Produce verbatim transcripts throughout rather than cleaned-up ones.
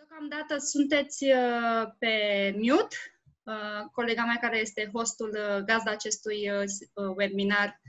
Deocamdată sunteți pe mute. Colega mea care este hostul, gazda acestui webinar,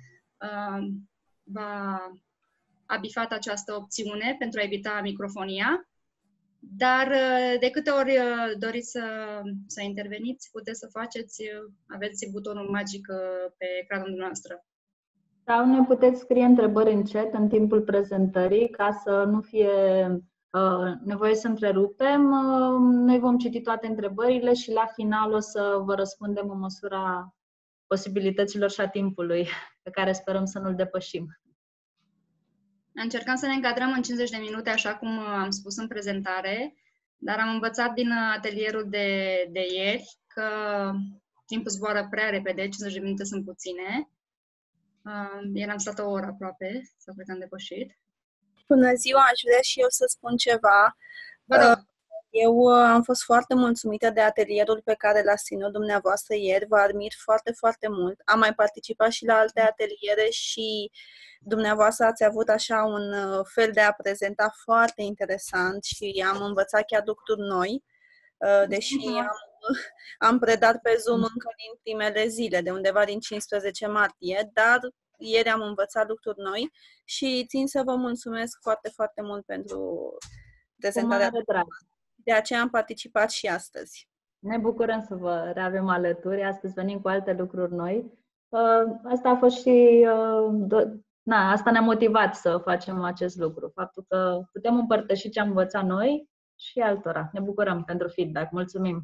va a bifat această opțiune pentru a evita microfonia. Dar de câte ori doriți să, să interveniți, puteți să faceți, aveți butonul magic pe ecranul noastră. Sau ne puteți scrie întrebări în chat în timpul prezentării, ca să nu fie uh, nevoie să întrerupem. Uh, noi vom citi toate întrebările și la final o să vă răspundem în măsura posibilităților și a timpului pe care sperăm să nu-l depășim. Încercăm să ne încadrăm în cincizeci de minute, așa cum am spus în prezentare, dar am învățat din atelierul de, de ieri că timpul zboară prea repede, cincizeci de minute sunt puține. Uh, ieri am stat o oră aproape, sau cred că am depășit. Bună ziua, aș vrea și eu să spun ceva. Vă rog. Eu am fost foarte mulțumită de atelierul pe care l-ați ținut dumneavoastră ieri, vă admir foarte, foarte mult. Am mai participat și la alte ateliere și dumneavoastră ați avut așa un fel de a prezenta foarte interesant și am învățat chiar lucruri noi, deși am, am predat pe Zoom încă din primele zile, de undeva din cincisprezece martie, dar ieri am învățat lucruri noi și țin să vă mulțumesc foarte, foarte mult pentru prezentarea. De aceea am participat și astăzi. Ne bucurăm să vă reavem alături. Astăzi venim cu alte lucruri noi. Asta a fost și... Na, asta ne-a motivat să facem acest lucru. Faptul că putem împărtăși ce am învățat noi și altora. Ne bucurăm pentru feedback. Mulțumim!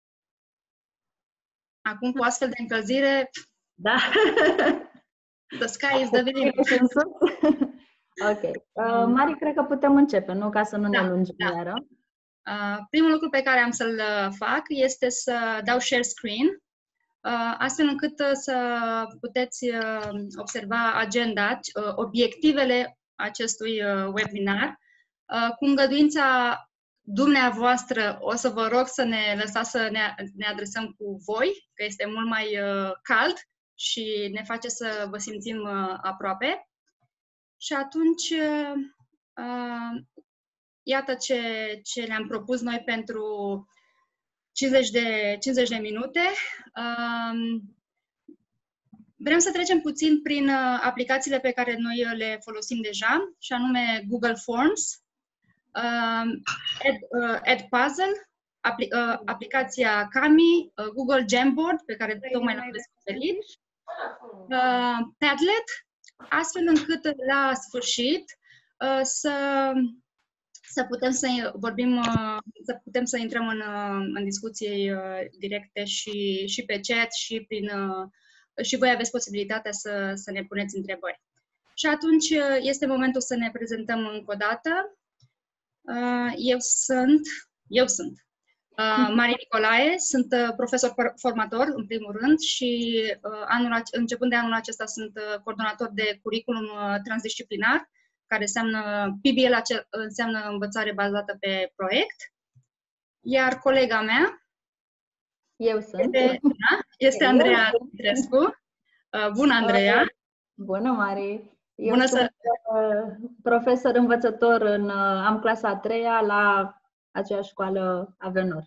Acum, cu astfel de încălzire... Da! The sky is the limit. Ok. Uh, Mari, cred că putem începe, nu? Ca să nu da, ne lungim da. iară. Uh, primul lucru pe care am să-l fac este să dau share screen, uh, astfel încât să puteți uh, observa agenda, uh, obiectivele acestui uh, webinar. Uh, cu îngăduința dumneavoastră, o să vă rog să ne lăsați să ne, ne adresăm cu voi, că este mult mai uh, cald și ne face să vă simțim uh, aproape. Și atunci, uh, uh, iată ce, ce le-am propus noi pentru cincizeci de, cincizeci de minute. Uh, vrem să trecem puțin prin uh, aplicațiile pe care noi le folosim deja, și anume Google Forms, uh, Ed, uh, Edpuzzle, apli, uh, aplicația Kami, uh, Google Jamboard, pe care tocmai l-am descoperit, uh, Padlet, astfel încât la sfârșit uh, să, să putem să vorbim, uh, să putem să intrăm în, uh, în discuții uh, directe și, și pe chat și prin uh, și voi aveți posibilitatea să, să ne puneți întrebări. Și atunci uh, este momentul să ne prezentăm încă o dată. Uh, eu sunt, eu sunt uh, Marie Nicolae, sunt uh, profesor formator în primul rând și uh, anul, începând de anul acesta sunt uh, coordonator de curriculum uh, transdisciplinar, care înseamnă P B L, înseamnă învățare bazată pe proiect. Iar colega mea eu sunt. Este, da, este Andreea Dumitrescu. Uh, bună, Andreea! Bună, Marie! Eu Bună sunt să... profesor învățător, în, am clasa a treia la aceeași școală Avenor.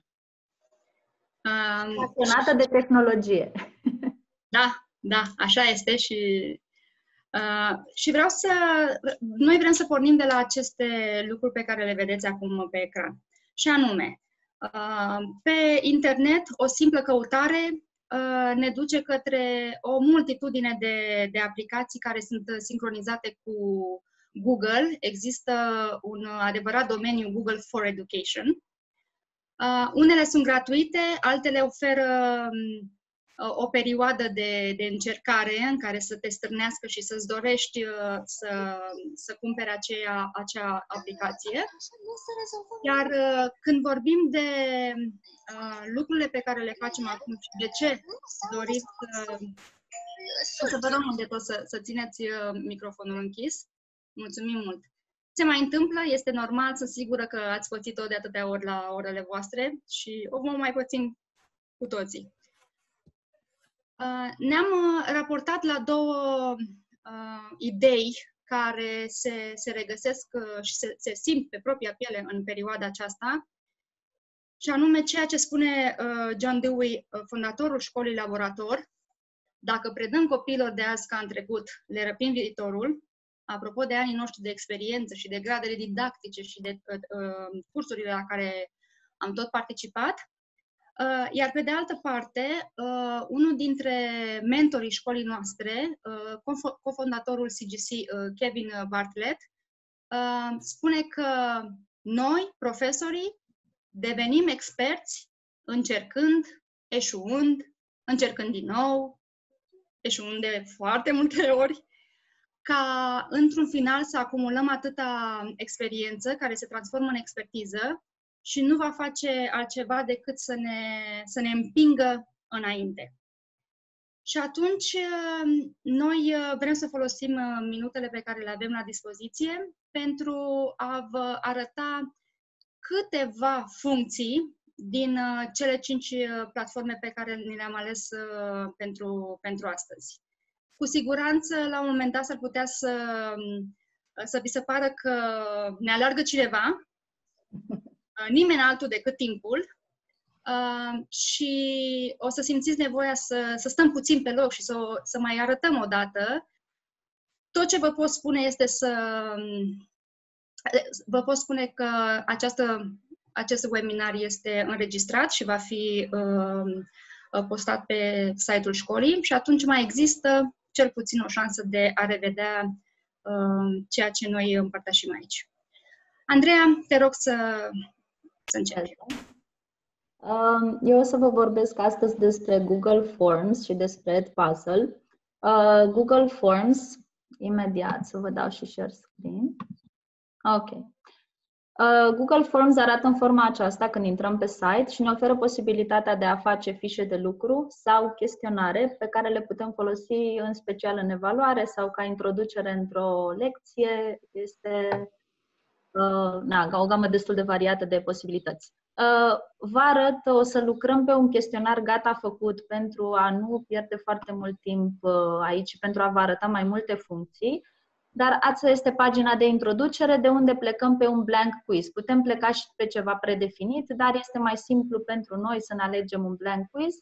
Um, Pasionată de tehnologie. Da, da, așa este și, uh, și vreau să... Noi vrem să pornim de la aceste lucruri pe care le vedeți acum pe ecran. Și anume, uh, pe internet, o simplă căutare ne duce către o multitudine de, de aplicații care sunt sincronizate cu Google. Există un adevărat domeniu Google for Education. Uh, unele sunt gratuite, altele oferă uh, o perioadă de, de încercare în care să te stârnească și să-ți dorești uh, să, să cumperi aceea, acea aplicație. Iar uh, când vorbim de uh, lucrurile pe care le facem acum și de ce doriți uh, o să vă rog de tot să, să țineți uh, microfonul închis. Mulțumim mult! Ce mai întâmplă, este normal, sunt sigură că ați pățit-o de atâtea ori la orele voastre și o vom mai pățim cu toții. Uh, ne-am uh, raportat la două uh, idei care se, se regăsesc uh, și se, se simt pe propria piele în perioada aceasta. și anume ceea ce spune uh, John Dewey, uh, fondatorul școlii laborator: dacă predăm copiilor de azi ca în trecut, le răpim viitorul. Apropo de anii noștri de experiență și de gradele didactice și de uh, uh, cursurile la care am tot participat. Uh, iar pe de altă parte, uh, unul dintre mentorii școlii noastre, uh, cofondatorul C G C, uh, Kevin Bartlett, uh, spune că noi, profesorii, devenim experți încercând, eșuând, încercând din nou, eșuând de foarte multe ori, ca într-un final să acumulăm atâta experiență care se transformă în expertiză și nu va face altceva decât să ne, să ne împingă înainte. Și atunci noi vrem să folosim minutele pe care le avem la dispoziție pentru a vă arăta câteva funcții din cele cinci platforme pe care ni le-am ales pentru, pentru astăzi. Cu siguranță, la un moment dat, s-ar putea să, să vi se pară că ne aleargă cineva, nimeni altul decât timpul, și o să simțiți nevoia să, să stăm puțin pe loc și să, să mai arătăm o dată. Tot ce vă pot spune este să... Vă pot spune că această, acest webinar este înregistrat și va fi uh, postat pe site-ul școlii și atunci mai există cel puțin o șansă de a revedea uh, ceea ce noi împărtășim aici. Andreea, te rog să, să începi. Eu o să vă vorbesc astăzi despre Google Forms și despre Edpuzzle. Uh, Google Forms, imediat să vă dau și share screen. Ok. Uh, Google Forms arată în forma aceasta când intrăm pe site și ne oferă posibilitatea de a face fișe de lucru sau chestionare pe care le putem folosi în special în evaluare sau ca introducere într-o lecție. Este uh, na, o gamă destul de variată de posibilități. Uh, vă arăt, o să lucrăm pe un chestionar gata făcut pentru a nu pierde foarte mult timp uh, aici, pentru a vă arăta mai multe funcții. Dar asta este pagina de introducere, de unde plecăm pe un blank quiz. Putem pleca și pe ceva predefinit, dar este mai simplu pentru noi să ne alegem un blank quiz.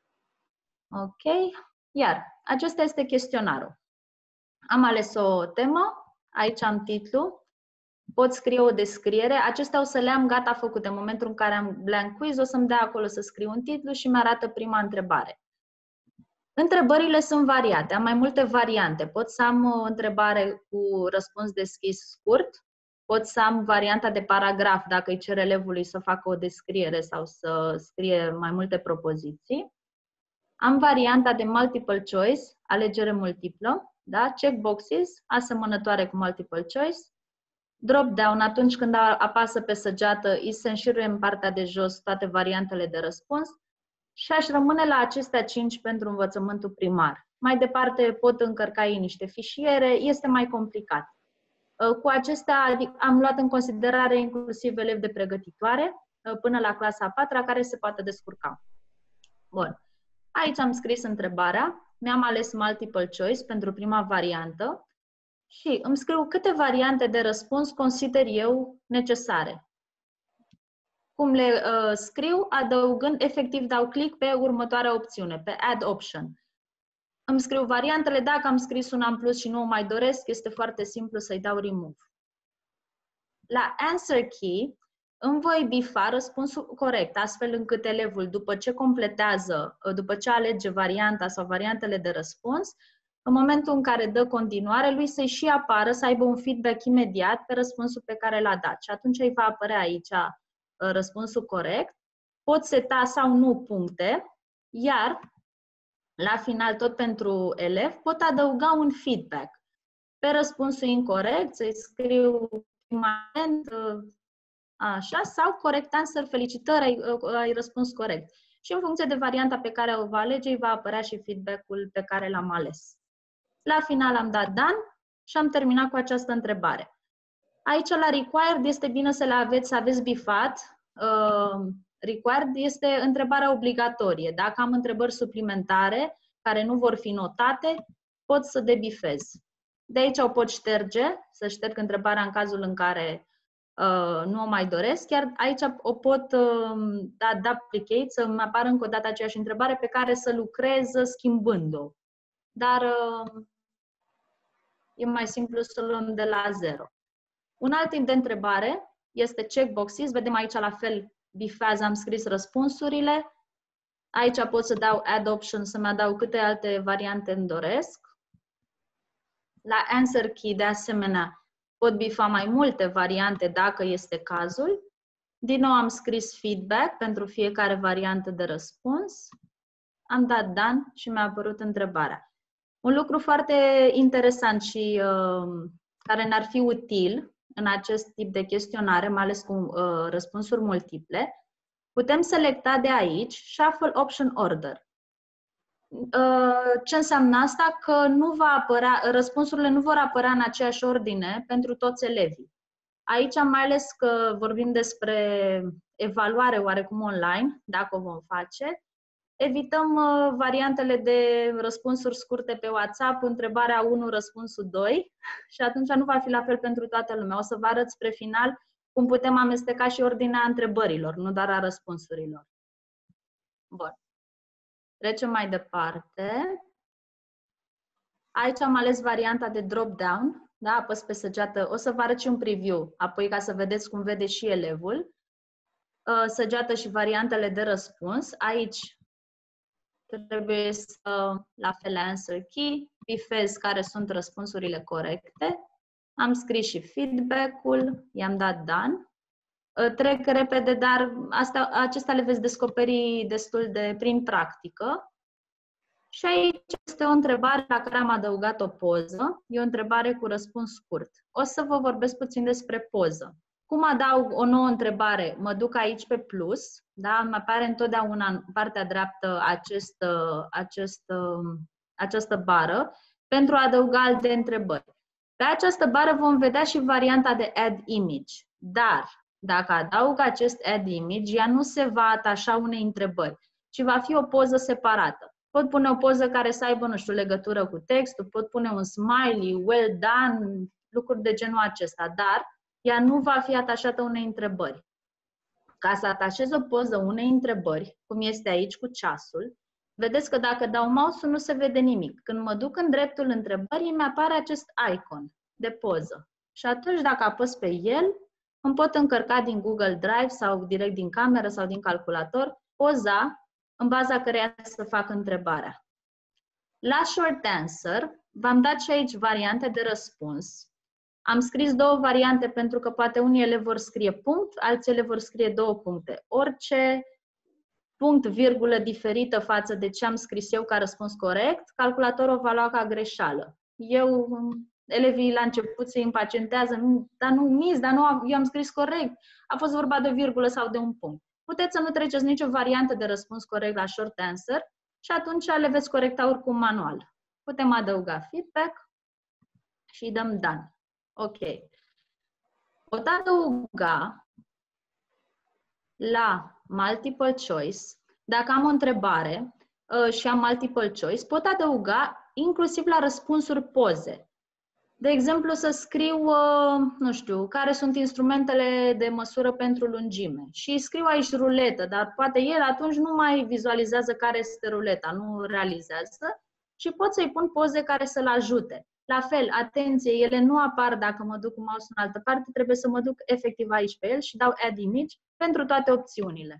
Ok. Iar acesta este chestionarul. Am ales o temă, aici am titlu, pot scrie o descriere. Acestea o să le am gata făcute. În momentul în care am blank quiz, o să-mi dea acolo să scriu un titlu și mi-arată prima întrebare. Întrebările sunt variate, am mai multe variante. Pot să am o întrebare cu răspuns deschis scurt, pot să am varianta de paragraf, dacă îi cer elevului să facă o descriere sau să scrie mai multe propoziții. Am varianta de multiple choice, alegere multiplă, da? Checkboxes, asemănătoare cu multiple choice. Drop-down, atunci când apasă pe săgeată, îi se înșiruie în partea de jos toate variantele de răspuns. Și aș rămâne la acestea cinci pentru învățământul primar. Mai departe pot încărca ei niște fișiere, este mai complicat. Cu acestea am luat în considerare inclusiv elevi de pregătitoare până la clasa a patra care se poate descurca. Bun. Aici am scris întrebarea, mi-am ales multiple choice pentru prima variantă și îmi scriu câte variante de răspuns consider eu necesare. Cum le uh, scriu, adăugând, efectiv dau click pe următoarea opțiune, pe Add Option. Îmi scriu variantele, dacă am scris una în plus și nu o mai doresc, este foarte simplu să-i dau Remove. La Answer Key îmi voi bifa răspunsul corect, astfel încât elevul, după ce completează, după ce alege varianta sau variantele de răspuns, în momentul în care dă continuare, lui să-i și apară, să aibă un feedback imediat pe răspunsul pe care l-a dat. Și atunci îi va apărea aici răspunsul corect, pot seta sau nu puncte, iar la final, tot pentru elev, pot adăuga un feedback. Pe răspunsul incorect, să-i scriu moment, așa, sau corect answer, felicitări, ai, ai răspuns corect. Și în funcție de varianta pe care o va alege, îi va apărea și feedback-ul pe care l-am ales. La final am dat done și am terminat cu această întrebare. Aici, la required, este bine să le aveți, să aveți bifat. Uh, required este întrebarea obligatorie. Dacă am întrebări suplimentare care nu vor fi notate, pot să debifez. De aici o pot șterge, să șterg întrebarea în cazul în care uh, nu o mai doresc, chiar aici o pot uh, da duplicate, să-mi apară încă o dată aceeași întrebare pe care să lucrez schimbând-o. Dar uh, e mai simplu să luăm de la zero. Un alt tip de întrebare este checkboxes. Vedem aici la fel, bifaz, am scris răspunsurile. Aici pot să dau add option, să-mi adaug câte alte variante îmi doresc. La answer key, de asemenea, pot bifa mai multe variante dacă este cazul. Din nou am scris feedback pentru fiecare variantă de răspuns. Am dat done și mi-a apărut întrebarea. Un lucru foarte interesant și uh, care ne-ar fi util în acest tip de chestionare, mai ales cu uh, răspunsuri multiple, putem selecta de aici Shuffle Option Order. Uh, ce înseamnă asta? Că nu va apărea, răspunsurile nu vor apărea în aceeași ordine pentru toți elevii. Aici, mai ales că vorbim despre evaluare oarecum online, dacă o vom face, evităm uh, variantele de răspunsuri scurte pe WhatsApp, întrebarea unu, răspunsul doi, și atunci nu va fi la fel pentru toată lumea. O să vă arăt spre final cum putem amesteca și ordinea întrebărilor, nu doar a răspunsurilor. Bun. Trecem mai departe. Aici am ales varianta de drop-down. Da? Apăs pe săgeată. O să vă arăt și un preview, apoi ca să vedeți cum vede și elevul. Săgeată și variantele de răspuns. Aici trebuie să, la fel, answer key, bifez care sunt răspunsurile corecte. Am scris și feedback-ul, i-am dat done. Trec repede, dar asta, acestea le veți descoperi destul de prin practică. Și aici este o întrebare la care am adăugat o poză. E o întrebare cu răspuns scurt. O să vă vorbesc puțin despre poză. Cum adaug o nouă întrebare? Mă duc aici pe plus, da? Îmi apare întotdeauna în partea dreaptă acest, acest, această bară pentru a adăuga alte întrebări. Pe această bară vom vedea și varianta de Add Image, dar dacă adaug acest Add Image, ea nu se va atașa unei întrebări, ci va fi o poză separată. Pot pune o poză care să aibă, nu știu, legătură cu textul, pot pune un smiley, well done, lucruri de genul acesta, dar ea nu va fi atașată unei întrebări. Ca să atașez o poză unei întrebări, cum este aici cu ceasul, vedeți că dacă dau mouse-ul nu se vede nimic. Când mă duc în dreptul întrebării, mi apare acest icon de poză. Și atunci, dacă apăs pe el, îmi pot încărca din Google Drive sau direct din cameră sau din calculator poza în baza căreia să fac întrebarea. La Short Answer, v-am dat și aici variante de răspuns. Am scris două variante pentru că poate unii ele vor scrie punct, alții ele vor scrie două puncte. Orice punct, virgulă diferită față de ce am scris eu ca răspuns corect, calculatorul o va lua ca greșeală. Eu, elevii la început se impacientează, dar nu, mis, dar nu, eu am scris corect. A fost vorba de o virgulă sau de un punct. Puteți să nu treceți nicio variantă de răspuns corect la Short Answer și atunci le veți corecta oricum manual. Putem adăuga feedback și dăm done. Ok. Pot adăuga la multiple choice, dacă am o întrebare uh, și am multiple choice, pot adăuga inclusiv la răspunsuri poze. De exemplu, să scriu, uh, nu știu, care sunt instrumentele de măsură pentru lungime. Și scriu aici ruletă, dar poate el atunci nu mai vizualizează care este ruleta, nu realizează și pot să-i pun poze care să-l ajute. La fel, atenție, ele nu apar dacă mă duc cu mouse în altă parte, trebuie să mă duc efectiv aici pe el și dau Add Image pentru toate opțiunile.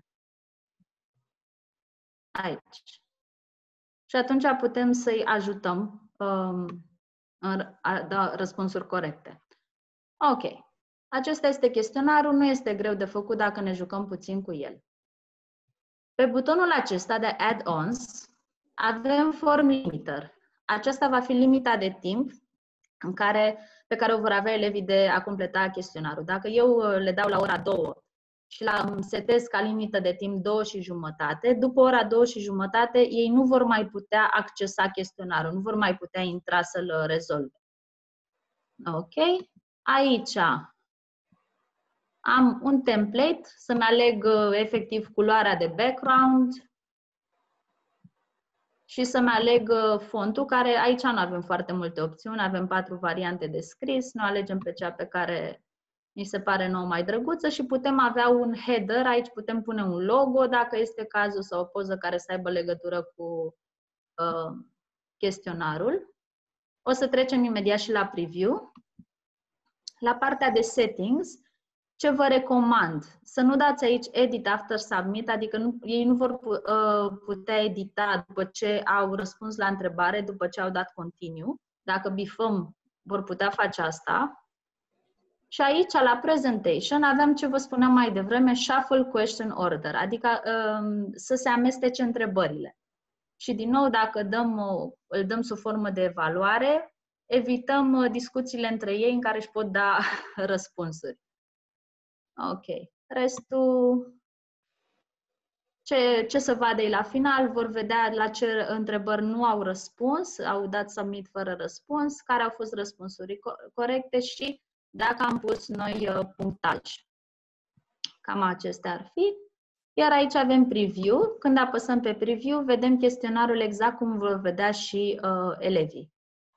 Aici. Și atunci putem să-i ajutăm um, a da răspunsuri corecte. Ok. Acesta este chestionarul, nu este greu de făcut dacă ne jucăm puțin cu el. Pe butonul acesta de Add-ons avem Form Limiter. Aceasta va fi limita de timp în care, pe care o vor avea elevii de a completa chestionarul. Dacă eu le dau la ora două și la setez ca limită de timp două și jumătate, după ora două și jumătate ei nu vor mai putea accesa chestionarul, nu vor mai putea intra să-l rezolve. Ok? Aici am un template, să-mi aleg efectiv culoarea de background și să-mi aleg fontul, care aici nu avem foarte multe opțiuni, avem patru variante de scris, nu alegem pe cea pe care Mi se pare nouă mai drăguță și putem avea un header, aici putem pune un logo dacă este cazul sau o poză care să aibă legătură cu uh, chestionarul. O să trecem imediat și la preview. La partea de settings, ce vă recomand? Să nu dați aici edit after submit, adică nu, ei nu vor putea edita după ce au răspuns la întrebare, după ce au dat continue. Dacă bifăm, vor putea face asta. Și aici, la presentation, avem ce vă spuneam mai devreme, shuffle question order, adică um, să se amestece întrebările. Și din nou, dacă dăm, îl dăm sub formă de evaluare, evităm discuțiile între ei în care își pot da răspunsuri. Ok. Restul, ce, ce să vadă ei la final, vor vedea la ce întrebări nu au răspuns, au dat submit fără răspuns, care au fost răspunsuri corecte și dacă am pus noi punctaj. Cam acestea ar fi. Iar aici avem preview. Când apăsăm pe preview, vedem chestionarul exact cum vor vedea și uh, elevii.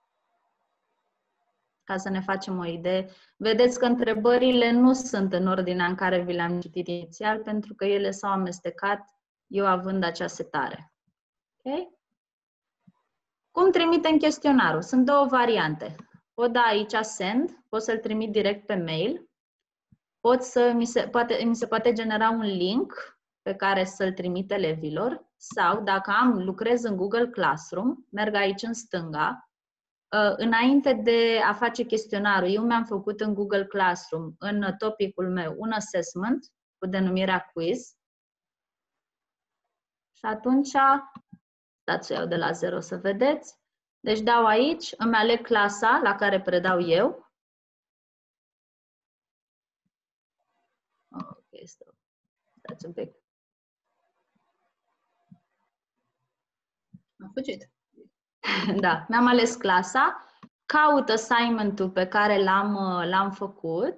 Ca să ne facem o idee. Vedeți că întrebările nu sunt în ordinea în care vi le-am citit inițial, pentru că ele s-au amestecat, eu având acea setare. Okay? Cum trimitem chestionarul? Sunt două variante. Pot da aici send, pot să-l trimit direct pe mail, pot să, mi, se, poate, mi se poate genera un link pe care să-l trimit elevilor sau, dacă am, lucrez în Google Classroom, merg aici în stânga, înainte de a face chestionarul, eu mi-am făcut în Google Classroom, în topicul meu, un assessment cu denumirea quiz și atunci, dați să iau de la zero să vedeți, deci dau aici, îmi aleg clasa la care predau eu. Ok, stop. Stați un pic. Am fugit. Da, mi-am ales clasa, caut assignment-ul pe care l-am l-am făcut.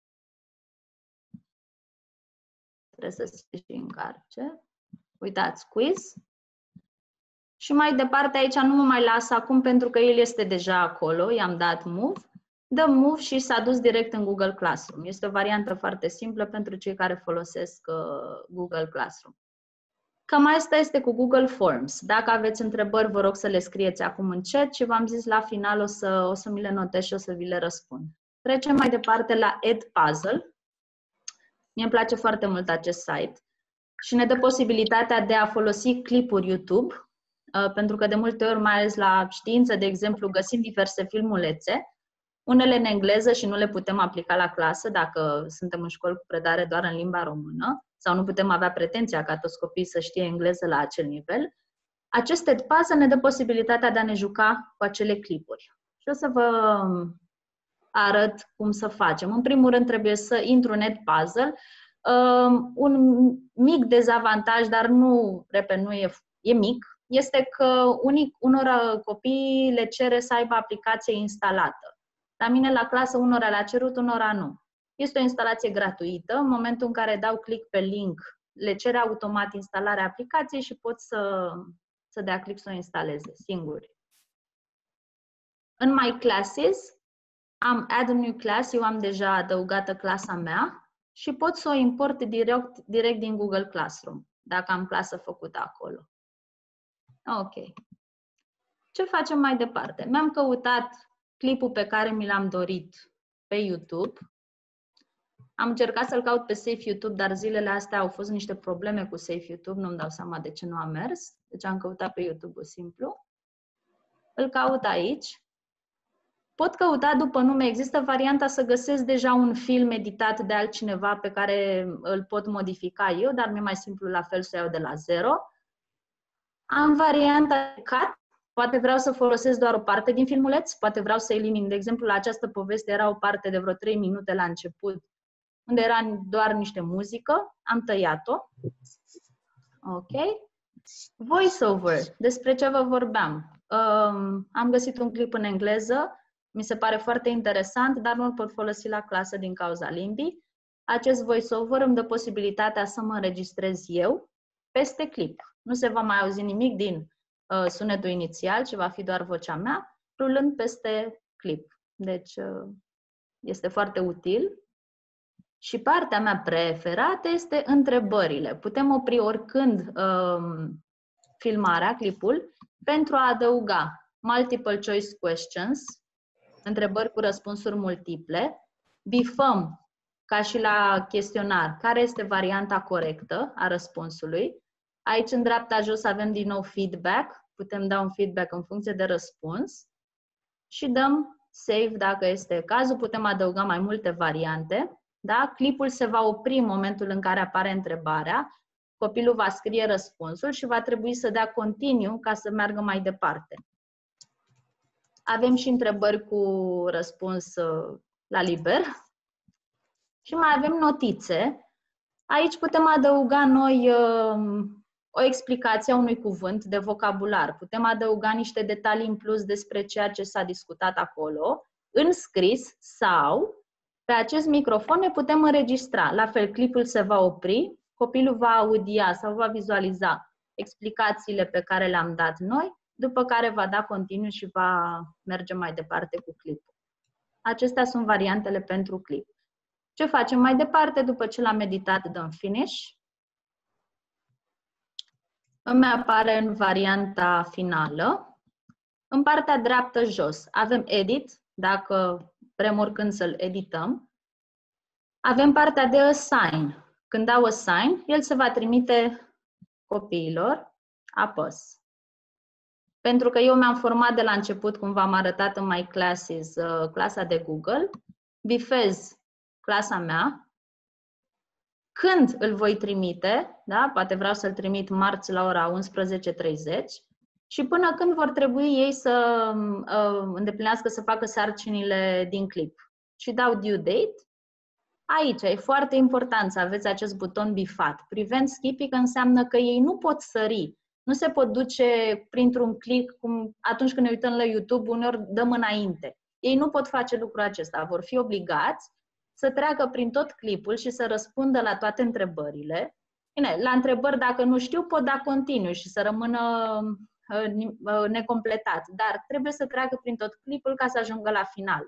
Trebuie să se și încarce. Uitați, quiz. Și mai departe, aici nu mă mai las acum pentru că el este deja acolo, i-am dat move. Dăm move și s-a dus direct în Google Classroom. Este o variantă foarte simplă pentru cei care folosesc uh, Google Classroom. Cam asta este cu Google Forms. Dacă aveți întrebări, vă rog să le scrieți acum în chat și v-am zis la final o să, o să mi le notez și o să vi le răspund. Trecem mai departe la Edpuzzle. Mie îmi place foarte mult acest site și ne dă posibilitatea de a folosi clipuri YouTube, pentru că de multe ori, mai ales la știință, de exemplu, găsim diverse filmulețe, unele în engleză și nu le putem aplica la clasă dacă suntem în școli cu predare doar în limba română, sau nu putem avea pretenția ca toți copiii să știe engleză la acel nivel. Acest Edpuzzle ne dă posibilitatea de a ne juca cu acele clipuri. Și o să vă arăt cum să facem. În primul rând trebuie să intru în Edpuzzle. Um, un mic dezavantaj, dar nu, repet, nu e, e mic, este că unii, unor copii le cere să aibă aplicație instalată. La mine la clasă unora le-a cerut, unora nu. Este o instalație gratuită. În momentul în care dau click pe link, le cere automat instalarea aplicației și pot să, să dea click să o instaleze singuri. În My Classes am Add a New Class, eu am deja adăugată clasa mea și pot să o import direct, direct din Google Classroom, dacă am clasă făcută acolo. Ok. Ce facem mai departe? Mi-am căutat clipul pe care mi l-am dorit pe YouTube. Am încercat să-l caut pe Safe YouTube, dar zilele astea au fost niște probleme cu Safe YouTube, nu-mi dau seama de ce nu a mers. Deci am căutat pe YouTube-ul simplu. Îl caut aici. Pot căuta după nume. Există varianta să găsesc deja un film editat de altcineva pe care îl pot modifica eu, dar mi-e mai simplu la fel să o iau de la zero. Am varianta de cut. Poate vreau să folosesc doar o parte din filmuleț, poate vreau să elimin. De exemplu, la această poveste era o parte de vreo trei minute la început, unde era doar niște muzică. Am tăiat-o. Ok. Voiceover. Despre ce vă vorbeam? Um, am găsit un clip în engleză. Mi se pare foarte interesant, dar nu-l pot folosi la clasă din cauza limbii. Acest voiceover îmi dă posibilitatea să mă înregistrez eu peste clip. Nu se va mai auzi nimic din uh, sunetul inițial, ci va fi doar vocea mea, rulând peste clip. Deci uh, este foarte util. Și partea mea preferată este întrebările. Putem opri oricând um, filmarea, clipul, pentru a adăuga multiple choice questions, întrebări cu răspunsuri multiple, bifăm, ca și la chestionar, care este varianta corectă a răspunsului. Aici, în dreapta jos, avem din nou feedback. Putem da un feedback în funcție de răspuns și dăm save dacă este cazul. Putem adăuga mai multe variante. Da? Clipul se va opri în momentul în care apare întrebarea. Copilul va scrie răspunsul și va trebui să dea continue ca să meargă mai departe. Avem și întrebări cu răspuns la liber. Și mai avem notițe. Aici putem adăuga noi uh, o explicație a unui cuvânt de vocabular. Putem adăuga niște detalii în plus despre ceea ce s-a discutat acolo, în scris sau pe acest microfon ne putem înregistra. La fel, clipul se va opri, copilul va audia sau va vizualiza explicațiile pe care le-am dat noi, după care va da continuu și va merge mai departe cu clipul. Acestea sunt variantele pentru clip. Ce facem mai departe? După ce l-am editat, dăm Finish. Îmi apare în varianta finală. În partea dreaptă jos avem Edit, dacă vrem oricând să-l edităm. Avem partea de Assign. Când dau Assign, el se va trimite copiilor. Apăs. Pentru că eu mi-am format de la început, cum v-am arătat în My Classes, clasa de Google, bifez clasa mea. Când îl voi trimite, da? Poate vreau să-l trimit marți la ora unsprezece treizeci și până când vor trebui ei să uh, îndeplinească, să facă sarcinile din clip. Și dau due date. Aici e foarte important să aveți acest buton bifat. Prevent skipping înseamnă că ei nu pot sări, nu se pot duce printr-un click, cum atunci când ne uităm la YouTube, uneori dăm înainte. Ei nu pot face lucrul acesta, vor fi obligați să treacă prin tot clipul și să răspundă la toate întrebările. Bine, la întrebări, dacă nu știu, pot da continuu și să rămână uh, necompletat, dar trebuie să treacă prin tot clipul ca să ajungă la final.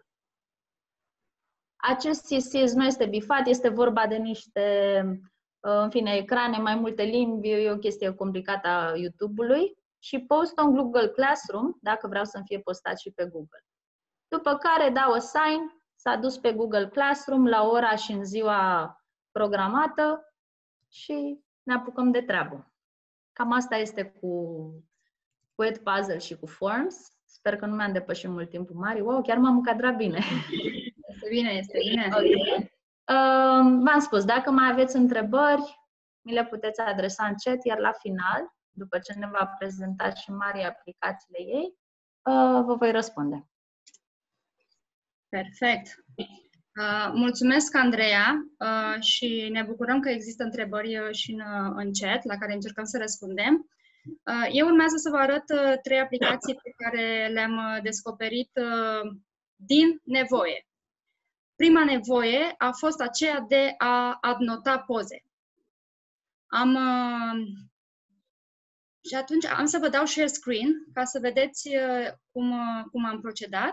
Acest C S S nu este bifat, este vorba de niște, uh, în fine, ecrane, mai multe limbi, e o chestie complicată a YouTube-ului și post on Google Classroom, dacă vreau să-mi fie postat și pe Google. După care dau assign. S-a dus pe Google Classroom la ora și în ziua programată și ne apucăm de treabă. Cam asta este cu, cu Edpuzzle și cu Forms. Sper că nu mi-am depășit mult timpul, Mari. Wow, chiar m-am încadrat bine. Este bine, este bine. Okay. Uh, v-am spus, dacă mai aveți întrebări, mi le puteți adresa în chat, iar la final, după ce ne va prezenta și Mari aplicațiile ei, uh, vă voi răspunde. Perfect. Uh, mulțumesc, Andreea, uh, și ne bucurăm că există întrebări uh, și în, uh, în chat, la care încercăm să răspundem. Uh, eu urmează să vă arăt uh, trei aplicații pe care le-am uh, descoperit uh, din nevoie. Prima nevoie a fost aceea de a adnota poze. Am, uh, și atunci am să vă dau share screen ca să vedeți uh, cum, uh, cum am procedat.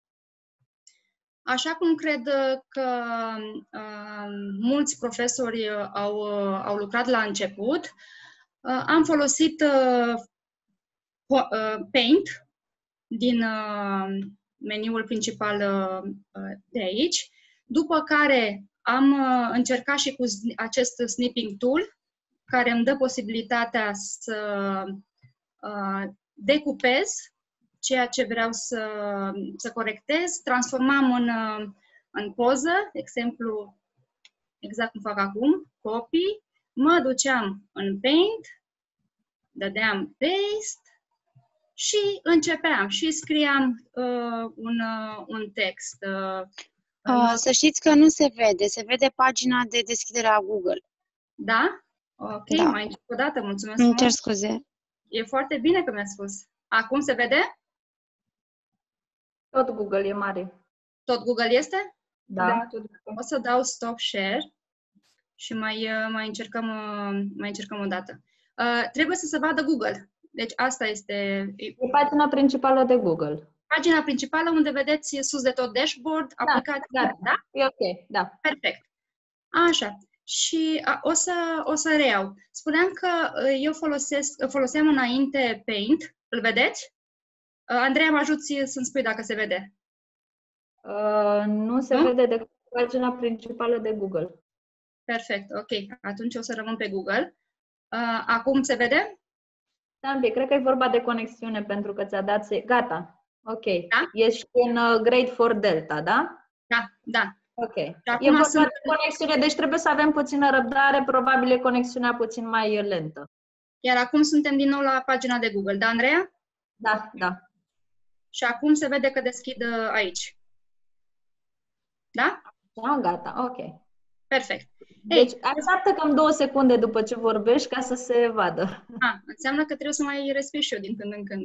Așa cum cred că uh, mulți profesori au, uh, au lucrat la început, uh, am folosit uh, uh, Paint din uh, meniul principal uh, de aici, după care am uh, încercat și cu acest snipping tool, care îmi dă posibilitatea să uh, decupez ceea ce vreau să, să corectez, transformam în, în poză, de exemplu, exact cum fac acum, copy, mă duceam în Paint, dădeam paste și începeam și scriam uh, un, uh, un text. Uh, uh, să știți că nu se vede, se vede pagina de deschidere a Google. Da? Ok, da. mai încerc o dată, mulțumesc. Îmi cer scuze. E foarte bine că mi-a spus. Acum se vede? Tot Google e mare. Tot Google este? Da. Da, tot Google. O să dau stop share și mai, mai, încercăm, mai încercăm o dată. Uh, trebuie să se vadă Google. Deci asta este... E pagina principală de Google. Pagina principală unde vedeți sus de tot dashboard, da, aplicații. Da, da? E ok, da. Perfect. Așa. Și a, o, să, o să reiau. Spuneam că eu folosesc, foloseam înainte Paint. Îl vedeți? Andreea, mă ajuți să-mi spui dacă se vede. Uh, nu se nu? vede decât pagina principală de Google. Perfect, ok. Atunci o să rămân pe Google. Uh, acum se vede? Da, un pic. Cred că e vorba de conexiune pentru că ți-a dat... Se... Gata. Ok. Da? Ești în uh, Grade for Delta, da? Da, da. Ok. E vorba sunt... de conexiune, deci trebuie să avem puțină răbdare, probabil e conexiunea puțin mai lentă. Iar acum suntem din nou la pagina de Google, da, Andreea? Da, da. Și acum se vede că deschid aici. Da? Da, gata, ok. Perfect. Deci, așteaptă cam două secunde după ce vorbești ca să se vadă. A, înseamnă că trebuie să mai respiri și eu din când în când.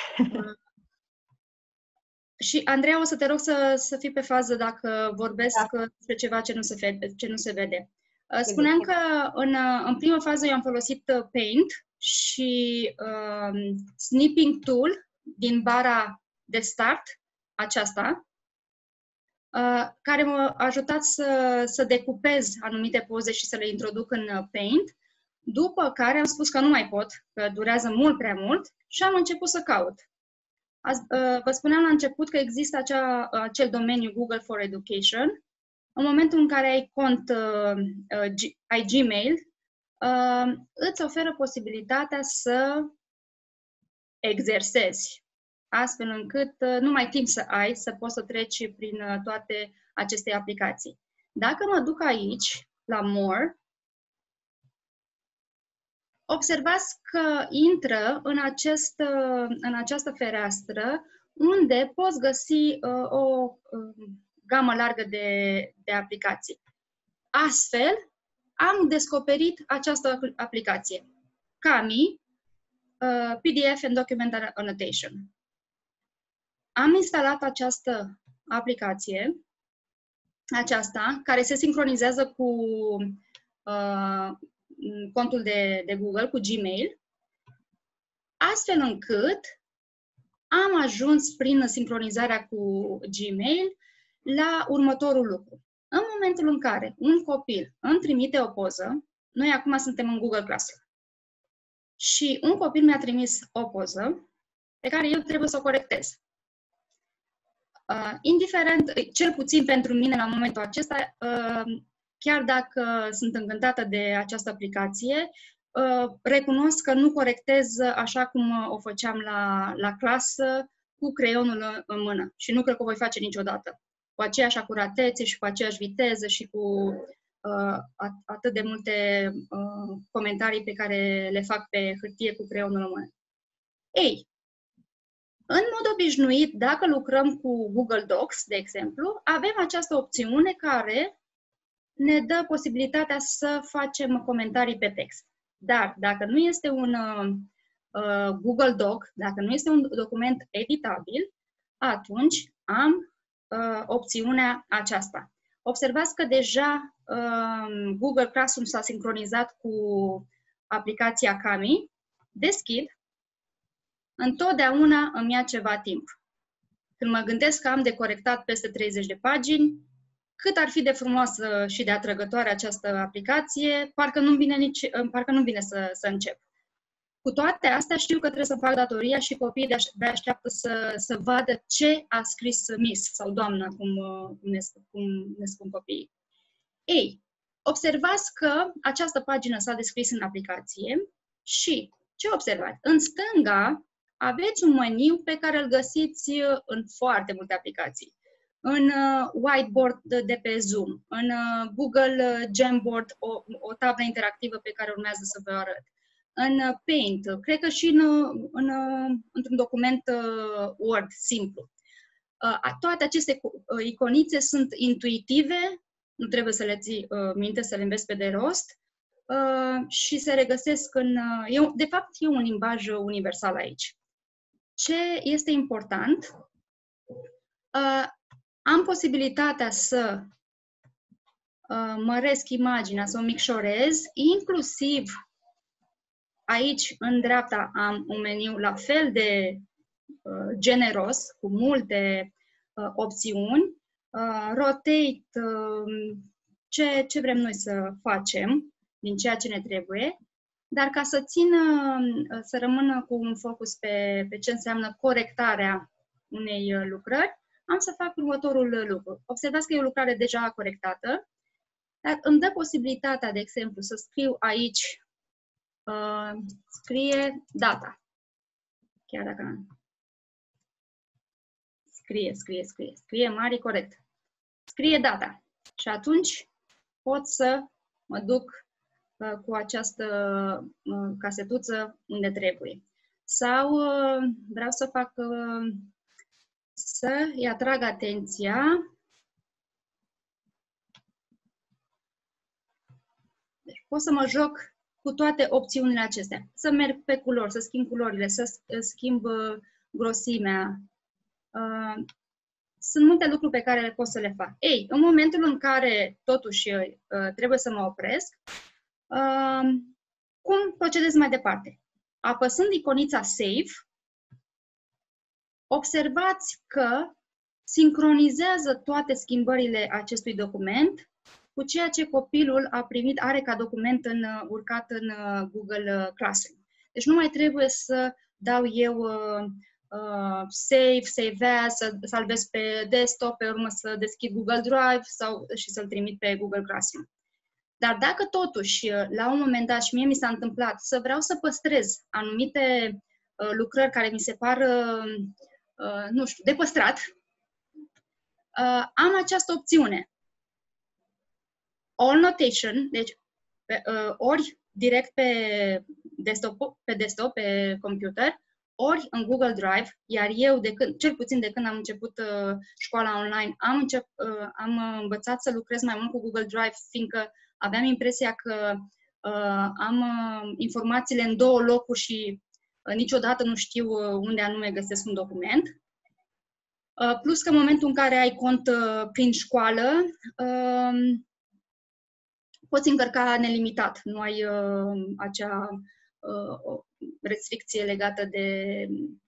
Și, Andreea, o să te rog să, să fii pe fază dacă vorbesc da. despre ceva ce nu se vede. Ce nu se vede. Spuneam că în, în prima fază eu am folosit Paint și um, Snipping Tool din bara de start, aceasta, uh, care m-a ajutat să, să decupez anumite poze și să le introduc în Paint, după care am spus că nu mai pot, că durează mult prea mult și am început să caut. Azi, uh, vă spuneam la început că există acea, acel domeniu Google for Education. În momentul în care ai cont, uh, uh, G, ai Gmail, uh, îți oferă posibilitatea să exersezi, astfel încât uh, nu mai ai timp să ai, să poți să treci prin uh, toate aceste aplicații. Dacă mă duc aici, la More, observați că intră în, acest, uh, în această fereastră unde poți găsi uh, o uh, gamă largă de, de aplicații. Astfel, am descoperit această aplicație, Kami, uh, P D F and Document Annotation. Am instalat această aplicație, aceasta, care se sincronizează cu uh, contul de, de Google, cu Gmail, astfel încât am ajuns prin sincronizarea cu Gmail la următorul lucru. În momentul în care un copil îmi trimite o poză, noi acum suntem în Google Classroom, și un copil mi-a trimis o poză pe care eu trebuie să o corectez. Uh, indiferent, cel puțin pentru mine la momentul acesta, uh, chiar dacă sunt încântată de această aplicație, uh, recunosc că nu corectez așa cum o făceam la, la clasă cu creionul în mână și nu cred că o voi face niciodată. Cu aceeași acuratețe și cu aceeași viteză și cu uh, atât de multe uh, comentarii pe care le fac pe hârtie cu creionul în mână. Ei, în mod obișnuit, dacă lucrăm cu Google Docs, de exemplu, avem această opțiune care ne dă posibilitatea să facem comentarii pe text. Dar dacă nu este un uh, Google Doc, dacă nu este un document editabil, atunci am uh, opțiunea aceasta. Observați că deja uh, Google Classroom s-a sincronizat cu aplicația Kami. Deschid. Întotdeauna îmi ia ceva timp. Când mă gândesc că am de corectat peste treizeci de pagini, cât ar fi de frumoasă și de atrăgătoare această aplicație, parcă nu-mi vine, nici, parcă nu vine să, să încep. Cu toate astea știu că trebuie să fac datoria și copiii de așteaptă să, să vadă ce a scris Miss sau doamna, cum, cum, ne, cum ne spun copiii. Ei, observați că această pagină s-a descris în aplicație și ce observați? În stânga aveți un meniu pe care îl găsiți în foarte multe aplicații. În uh, whiteboard de, de pe Zoom, în uh, Google Jamboard, o, o tablă interactivă pe care urmează să vă arăt, în uh, Paint, cred că și în, în, uh, într-un document uh, Word simplu. Uh, toate aceste uh, iconițe sunt intuitive, nu trebuie să le ții uh, minte, să le înveți pe de rost uh, și se regăsesc în... Uh, eu, de fapt, e un limbaj universal aici. Ce este important? Uh, Am posibilitatea să uh, măresc imaginea, să o micșorez, inclusiv aici, în dreapta, am un meniu la fel de uh, generos, cu multe uh, opțiuni. Uh, rotate, uh, ce, ce vrem noi să facem din ceea ce ne trebuie, dar ca să țină, să rămână cu un focus pe, pe ce înseamnă corectarea unei lucrări, am să fac următorul lucru. Observați că e o lucrare deja corectată, dar îmi dă posibilitatea, de exemplu, să scriu aici, uh, scrie data. Chiar dacă am. Scrie, scrie, scrie, scrie mare, corect. Scrie data. Și atunci pot să mă duc uh, cu această uh, casetuță unde trebuie. Sau uh, vreau să fac, uh, să-i atrag atenția. Deci pot să mă joc cu toate opțiunile acestea. Să merg pe culori, să schimb culorile, să schimb uh, grosimea. Uh, Sunt multe lucruri pe care le pot să le fac. Ei, în momentul în care totuși uh, trebuie să mă opresc, uh, cum procedez mai departe? Apăsând iconița Save, observați că sincronizează toate schimbările acestui document cu ceea ce copilul a primit, are ca document în, urcat în Google Classroom. Deci nu mai trebuie să dau eu uh, Uh, save, save as, să salvez pe desktop, pe urmă să deschid Google Drive sau, și să-l trimit pe Google Classroom. Dar dacă totuși, la un moment dat, și mie mi s-a întâmplat, să vreau să păstrez anumite uh, lucrări care mi se par, uh, uh, nu știu, de păstrat, uh, am această opțiune. All Notation, deci pe, uh, ori direct pe desktop, pe desktop, pe computer, ori în Google Drive, iar eu, de când, cel puțin de când am început uh, școala online, am, încep, uh, am învățat să lucrez mai mult cu Google Drive, fiindcă aveam impresia că uh, am uh, informațiile în două locuri și uh, niciodată nu știu uh, unde anume găsesc un document. Uh, plus că în momentul în care ai cont uh, prin școală, uh, poți încărca nelimitat, nu ai uh, acea uh, restricție legată de,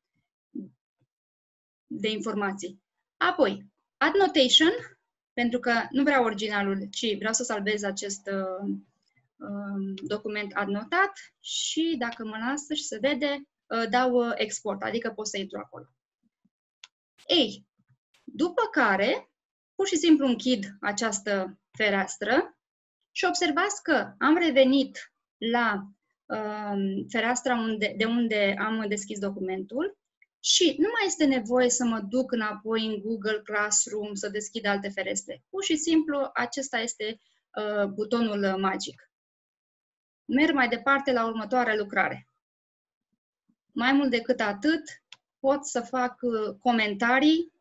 de informații. Apoi, Add Notation, pentru că nu vreau originalul, ci vreau să salvez acest uh, uh, document adnotat și dacă mă lasă și se vede, uh, dau uh, export, adică pot să intru acolo. Ei, după care, pur și simplu închid această fereastră și observați că am revenit la uh, fereastra unde, de unde am deschis documentul și nu mai este nevoie să mă duc înapoi în Google Classroom să deschid alte ferestre. Pur și simplu, acesta este uh, butonul magic. Merg mai departe la următoarea lucrare. Mai mult decât atât, pot să fac uh, comentarii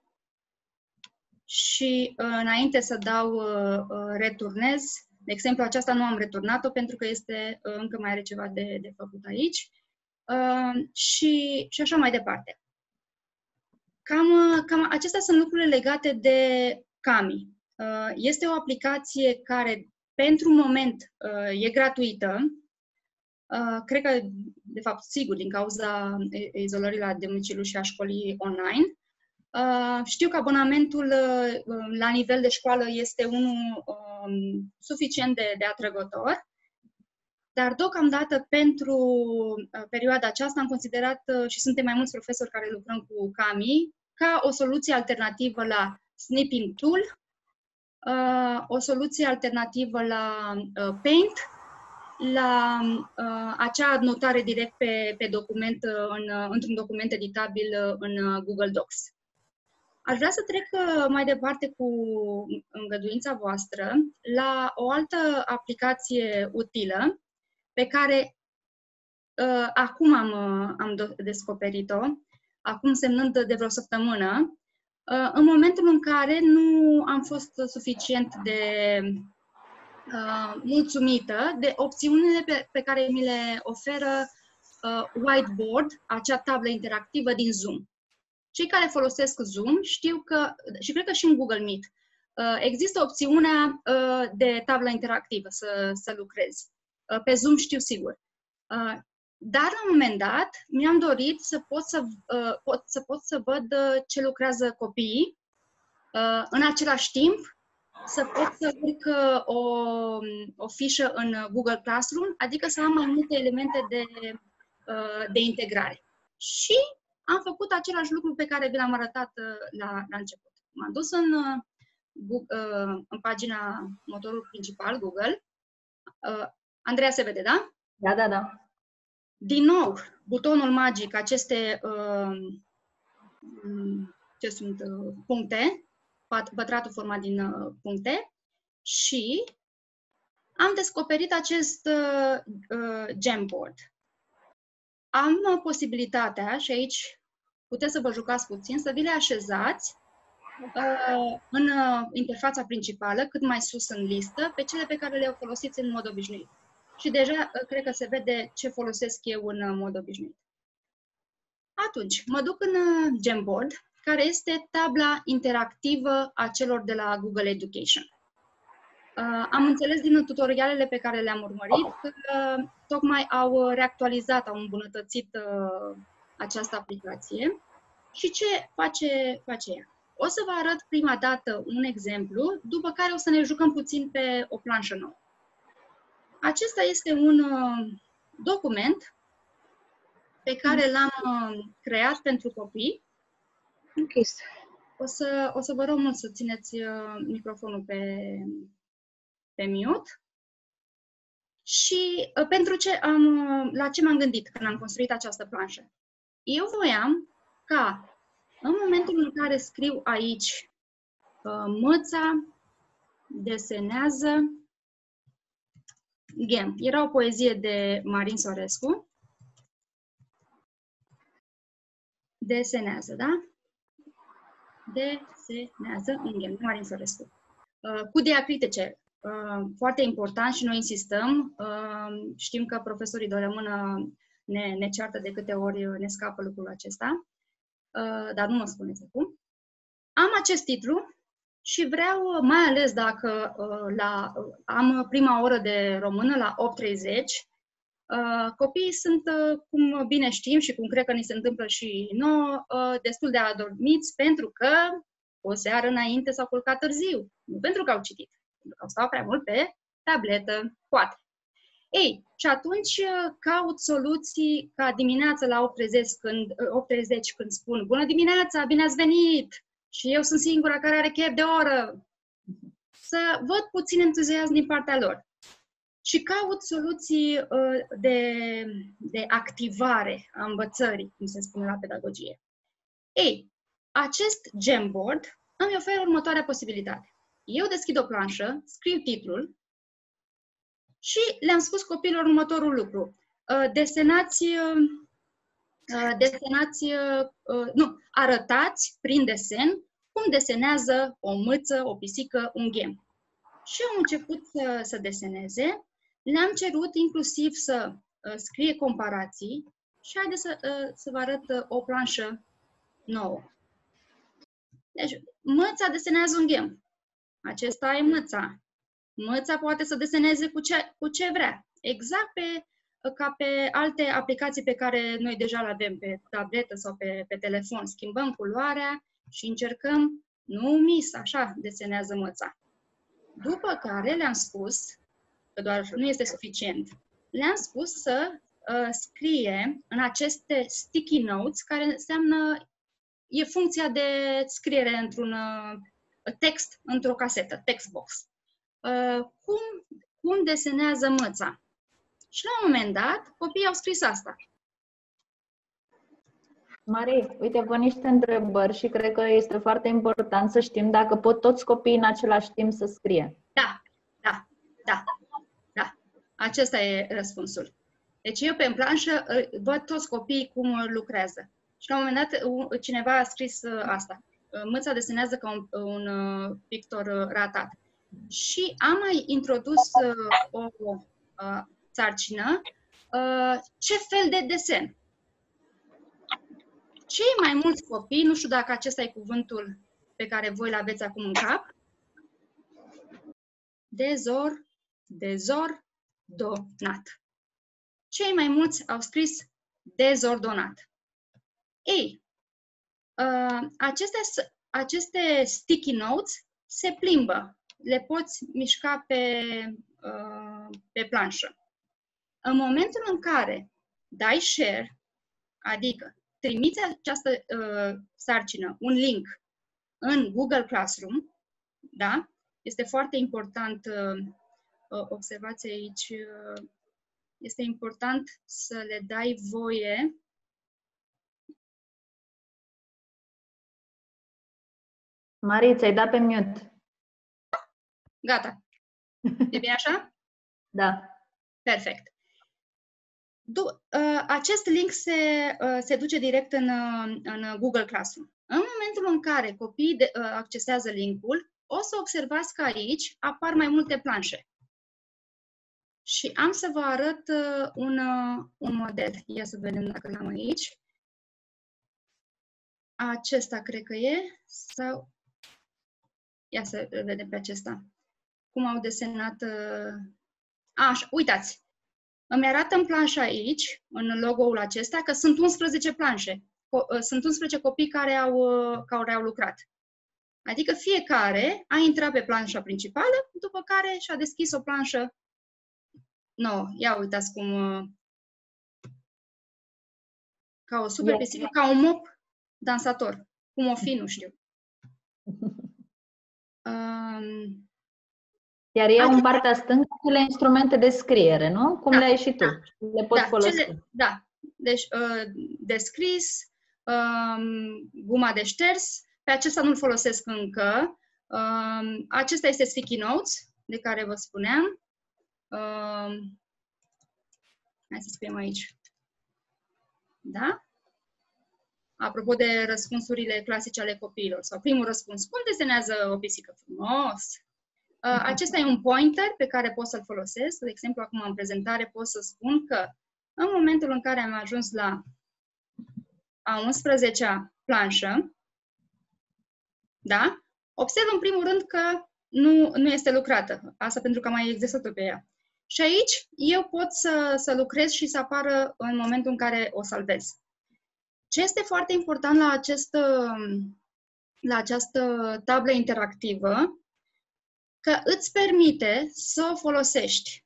și uh, înainte să dau uh, returnez. De exemplu, aceasta nu am returnat-o pentru că este, uh, încă mai are ceva de, de făcut aici. Uh, și, și așa mai departe. Cam, cam acestea sunt lucrurile legate de Kami. Uh, este o aplicație care, pentru moment, uh, e gratuită. Uh, cred că, de fapt, sigur, din cauza izolării la domiciliu și a școlii online. Uh, știu că abonamentul uh, la nivel de școală este unul uh, suficient de, de atrăgător, dar deocamdată pentru uh, perioada aceasta am considerat, uh, și suntem mai mulți profesori care lucrăm cu Kami, ca o soluție alternativă la Snipping Tool, uh, o soluție alternativă la uh, Paint, la uh, acea notare direct pe, pe document, uh, în, uh, într-un document editabil uh, în uh, Google Docs. Aș vrea să trec uh, mai departe cu îngăduința voastră la o altă aplicație utilă pe care uh, acum am, uh, am descoperit-o, acum semnând de vreo săptămână, uh, în momentul în care nu am fost suficient de Uh, mulțumită de opțiunile pe, pe care mi le oferă uh, Whiteboard, acea tablă interactivă din Zoom. Cei care folosesc Zoom știu că, și cred că și în Google Meet, uh, există opțiunea uh, de tablă interactivă să, să lucrezi. Uh, pe Zoom știu sigur. Uh, dar la un moment dat mi-am dorit să pot să, uh, pot, să pot să văd ce lucrează copiii uh, în același timp să pot să urc o, o fișă în Google Classroom, adică să am mai multe elemente de, de integrare. Și am făcut același lucru pe care vi l-am arătat la, la început. M-am dus în, în pagina motorului principal, Google. Andreea se vede, da? Da, da, da. Din nou, butonul magic, aceste ce sunt puncte, pătratul format din puncte, și am descoperit acest uh, Jamboard. Am posibilitatea, și aici puteți să vă jucați puțin, să vi le așezați uh, în uh, interfața principală, cât mai sus în listă, pe cele pe care le folosiți în mod obișnuit. Și deja uh, cred că se vede ce folosesc eu în uh, mod obișnuit. Atunci, mă duc în uh, Jamboard, care este tabla interactivă a celor de la Google Education. Uh, am înțeles din tutorialele pe care le-am urmărit că uh, tocmai au reactualizat, au îmbunătățit uh, această aplicație. Și ce face, face ea? O să vă arăt prima dată un exemplu, după care o să ne jucăm puțin pe o planșă nouă. Acesta este un uh, document pe care l-am uh, creat pentru copii. Închis. O să, o să vă rog mult să țineți uh, microfonul pe, pe mute. Și uh, pentru ce am, uh, la ce m-am gândit când am construit această planșă? Eu voiam ca în momentul în care scriu aici uh, măța desenează ghem. Era o poezie de Marin Sorescu. Desenează, da? Desenează un ghem, Marin Sorescu. Uh, cu diacritice, uh, foarte important și noi insistăm. Uh, știm că profesorii de o rămână ne, ne ceartă de câte ori ne scapă lucrul acesta, uh, dar nu mă spuneți acum. Am acest titlu și vreau, mai ales dacă uh, la, uh, am prima oră de română la opt treizeci, Uh, copiii sunt, uh, cum bine știm și cum cred că ni se întâmplă și nouă, uh, destul de adormiți pentru că o seară înainte s-au culcat târziu. Nu pentru că au citit, pentru că au stat prea mult pe tabletă, poate. Ei, și atunci uh, caut soluții ca dimineața la opt treizeci când, uh, opt treizeci când spun bună dimineața, bine ați venit! Și eu sunt singura care are chef de oră. Să văd puțin entuziasm din partea lor. Și caut soluții uh, de, de activare a învățării, cum se spune la pedagogie. Ei, acest Jamboard îmi oferă următoarea posibilitate. Eu deschid o planșă, scriu titlul și le-am spus copiilor următorul lucru. Uh, desenați, uh, desenați uh, nu, arătați prin desen cum desenează o mâță, o pisică, un ghem. Și au început să, să deseneze. Le-am cerut inclusiv să uh, scrie comparații și haideți să, uh, să vă arăt uh, o planșă nouă. Deci, măța desenează un ghem. Acesta e măța. Măța poate să deseneze cu ce, cu ce vrea. Exact pe, uh, ca pe alte aplicații pe care noi deja le avem pe tabletă sau pe, pe telefon. Schimbăm culoarea și încercăm, nu mis, așa desenează măța. După care le-am spus, că doar nu este suficient, le-am spus să uh, scrie în aceste sticky notes, care înseamnă, e funcția de scriere într-un uh, text, într-o casetă, text box. Uh, cum, cum desenează măța? Și la un moment dat, copiii au scris asta. Marie, uite, vă niște întrebări și cred că este foarte important să știm dacă pot toți copiii în același timp să scrie. Da, da, da, da. Acesta e răspunsul. Deci eu pe planșă văd toți copiii cum lucrează. Și la un moment dat cineva a scris asta. Mâța desenează ca un, un pictor ratat. Și am mai introdus o, o sarcină. Ce fel de desen? Cei mai mulți copii, nu știu dacă acesta e cuvântul pe care voi îl aveți acum în cap, dezor, dezordonat. Cei mai mulți au scris dezordonat. Ei, uh, aceste, aceste sticky notes se plimbă le poți mișca pe, uh, pe planșă. În momentul în care dai share, adică trimiți această uh, sarcină, un link în Google Classroom, da? Este foarte important, uh, observați aici, uh, este important să le dai voie Marie, ți-ai dat pe mute. Gata. E bine așa? Da. Perfect. Du uh, acest link se, uh, se duce direct în, uh, în Google Classroom. În momentul în care copiii de, uh, accesează linkul, o să observați că aici apar mai multe planșe. Și am să vă arăt uh, un, uh, un model. Ia să vedem dacă l-am aici. Acesta cred că e. Sau... Ia să vedem pe acesta. Cum au desenat... Uh... Așa, uitați! Îmi arată în planșă aici, în logo-ul acesta, că sunt unsprezece planșe. Sunt unsprezece copii care au, care au lucrat. Adică fiecare a intrat pe planșa principală, după care și-a deschis o planșă nouă. Ia uitați cum... Ca o super pisică, ca un mop dansator. Cum o fi, nu știu. Um, Iar eu adică, în partea stângă cele instrumente de scriere, nu? Cum da, le ai și tu. Da, le poți da, folosi. Cele, da. Deci, uh, de scris, um, guma de șters, pe acesta nu-l folosesc încă. Um, acesta este Sticky Notes, de care vă spuneam. Um, hai să scriem aici. Da? Apropo de răspunsurile clasice ale copiilor. Sau primul răspuns, cum desenează o pisică? Frumos! Uh, acesta e un pointer pe care pot să-l folosesc. De exemplu, acum în prezentare pot să spun că în momentul în care am ajuns la a unsprezecea planșă, da? Observ în primul rând că nu, nu este lucrată. Asta pentru că am mai exersat-o pe ea. Și aici eu pot să, să lucrez și să apară în momentul în care o salvez. Ce este foarte important la, acest, la această tablă interactivă, că îți permite să o folosești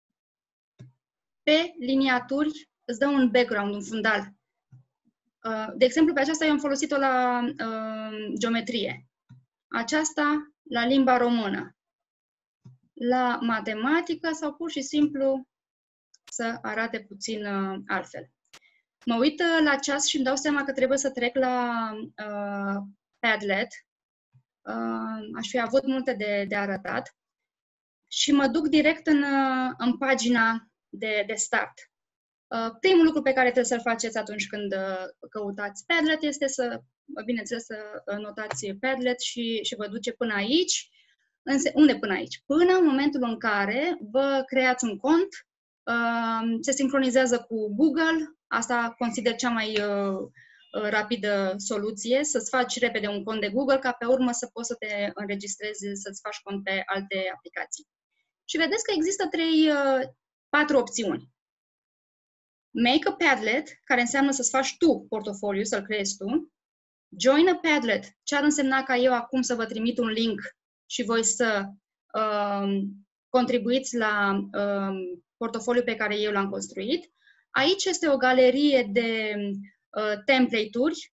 pe liniaturi, îți dă un background, un fundal. De exemplu, pe aceasta eu am folosit-o la uh, geometrie. Aceasta la limba română. La matematică sau pur și simplu să arate puțin uh, altfel. Mă uit uh, la ceas și îmi dau seama că trebuie să trec la uh, Padlet. Uh, aș fi avut multe de, de arătat. Și mă duc direct în, uh, în pagina de, de start. Uh, primul lucru pe care trebuie să-l faceți atunci când uh, căutați Padlet este să, bineînțeles, să notați Padlet și, și vă duce până aici. Însă, unde până aici? Până în momentul în care vă creați un cont, uh, se sincronizează cu Google. Asta consider cea mai uh, rapidă soluție, să-ți faci repede un cont de Google, ca pe urmă să poți să te înregistrezi, să-ți faci cont pe alte aplicații. Și vedeți că există trei, patru opțiuni. Make a Padlet, care înseamnă să-ți faci tu portofoliu, să-l creezi tu. Join a Padlet, ce ar însemna ca eu acum să vă trimit un link și voi să um, contribuiți la um, portofoliul pe care eu l-am construit. Aici este o galerie de uh, template-uri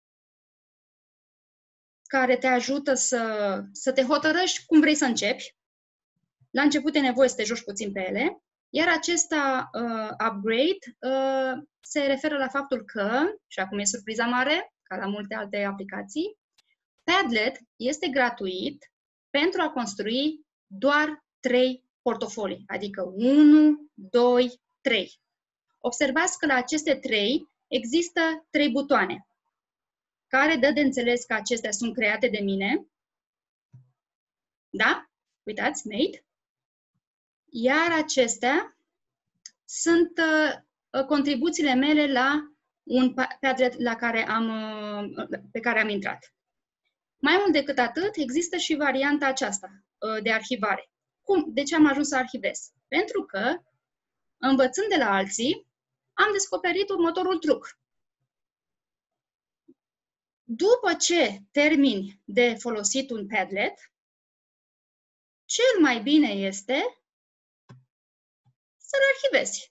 care te ajută să, să te hotărăști cum vrei să începi. La început e nevoie să te joci puțin pe ele, iar acesta uh, upgrade uh, se referă la faptul că, și acum e surpriza mare, ca la multe alte aplicații, Padlet este gratuit pentru a construi doar trei portofolii, adică unu, doi, trei. Observați că la aceste trei există trei butoane, care dă de înțeles că acestea sunt create de mine. Da? Uitați, made. Iar acestea sunt uh, contribuțiile mele la un Padlet la care am, uh, pe care am intrat. Mai mult decât atât, există și varianta aceasta uh, de arhivare. Cum? De ce am ajuns să arhivez? Pentru că, învățând de la alții, am descoperit următorul truc. După ce termini de folosit un Padlet, cel mai bine este să le arhivezi.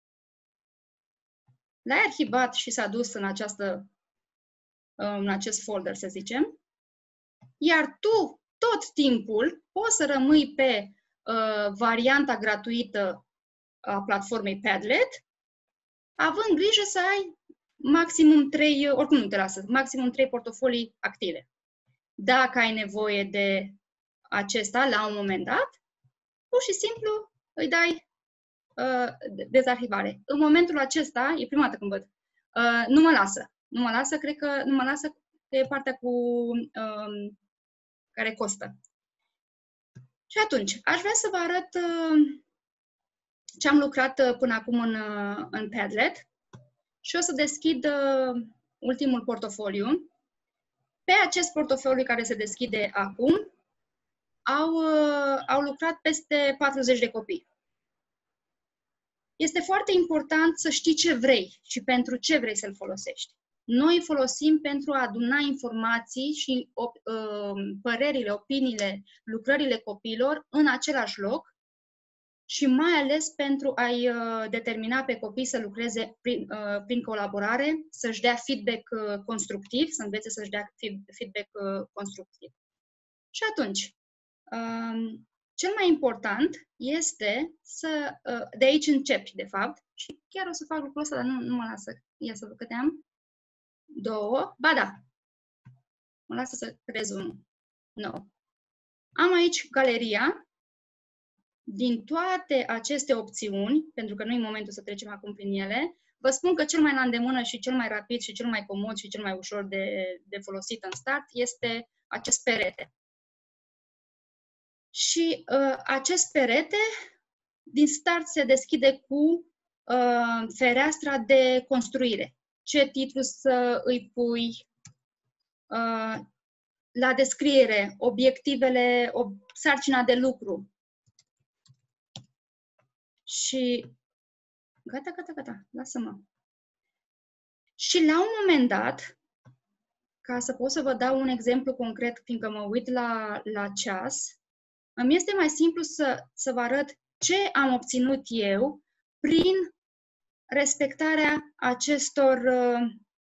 L-ai arhivat și s-a dus în, această, în acest folder, să zicem, iar tu tot timpul poți să rămâi pe uh, varianta gratuită a platformei Padlet, având grijă să ai maximum trei, oricum nu te lasă, maximum trei portofolii active. Dacă ai nevoie de acesta la un moment dat, pur și simplu îi dai uh, dezarhivare. În momentul acesta, e prima dată când văd, uh, nu mă lasă. Nu mă lasă, cred că nu mă lasă, că e partea cu um, care costă. Și atunci, aș vrea să vă arăt uh, ce am lucrat uh, până acum în, uh, în Padlet și o să deschid uh, ultimul portofoliu. Pe acest portofoliu care se deschide acum, au, uh, au lucrat peste patruzeci de copii. Este foarte important să știi ce vrei și pentru ce vrei să-l folosești. Noi îl folosim pentru a aduna informații și op, uh, părerile, opiniile, lucrările copiilor în același loc și mai ales pentru a-i uh, determina pe copii să lucreze prin, uh, prin colaborare, să-și dea feedback uh, constructiv, să învețe să-și dea feedback uh, constructiv. Și atunci, uh, cel mai important este să, uh, de aici începi, de fapt, și chiar o să fac lucrul ăsta, dar nu, nu mă lasă. Ia să văd câte am. Două. Ba da. Mă lasă să creez unul. Nou. Am aici galeria. Din toate aceste opțiuni, pentru că nu e momentul să trecem acum prin ele, vă spun că cel mai la îndemână și cel mai rapid și cel mai comod și cel mai ușor de, de folosit în start este acest perete. Și uh, acest perete din start se deschide cu uh, fereastra de construire. Ce titlu să îi pui, uh, la descriere, obiectivele, ob sarcina de lucru. Și gata, gata, gata, lasă-mă. Și la un moment dat, ca să pot să vă dau un exemplu concret, fiindcă mă uit la, la ceas, îmi este mai simplu să, să vă arăt ce am obținut eu prin respectarea acestor uh,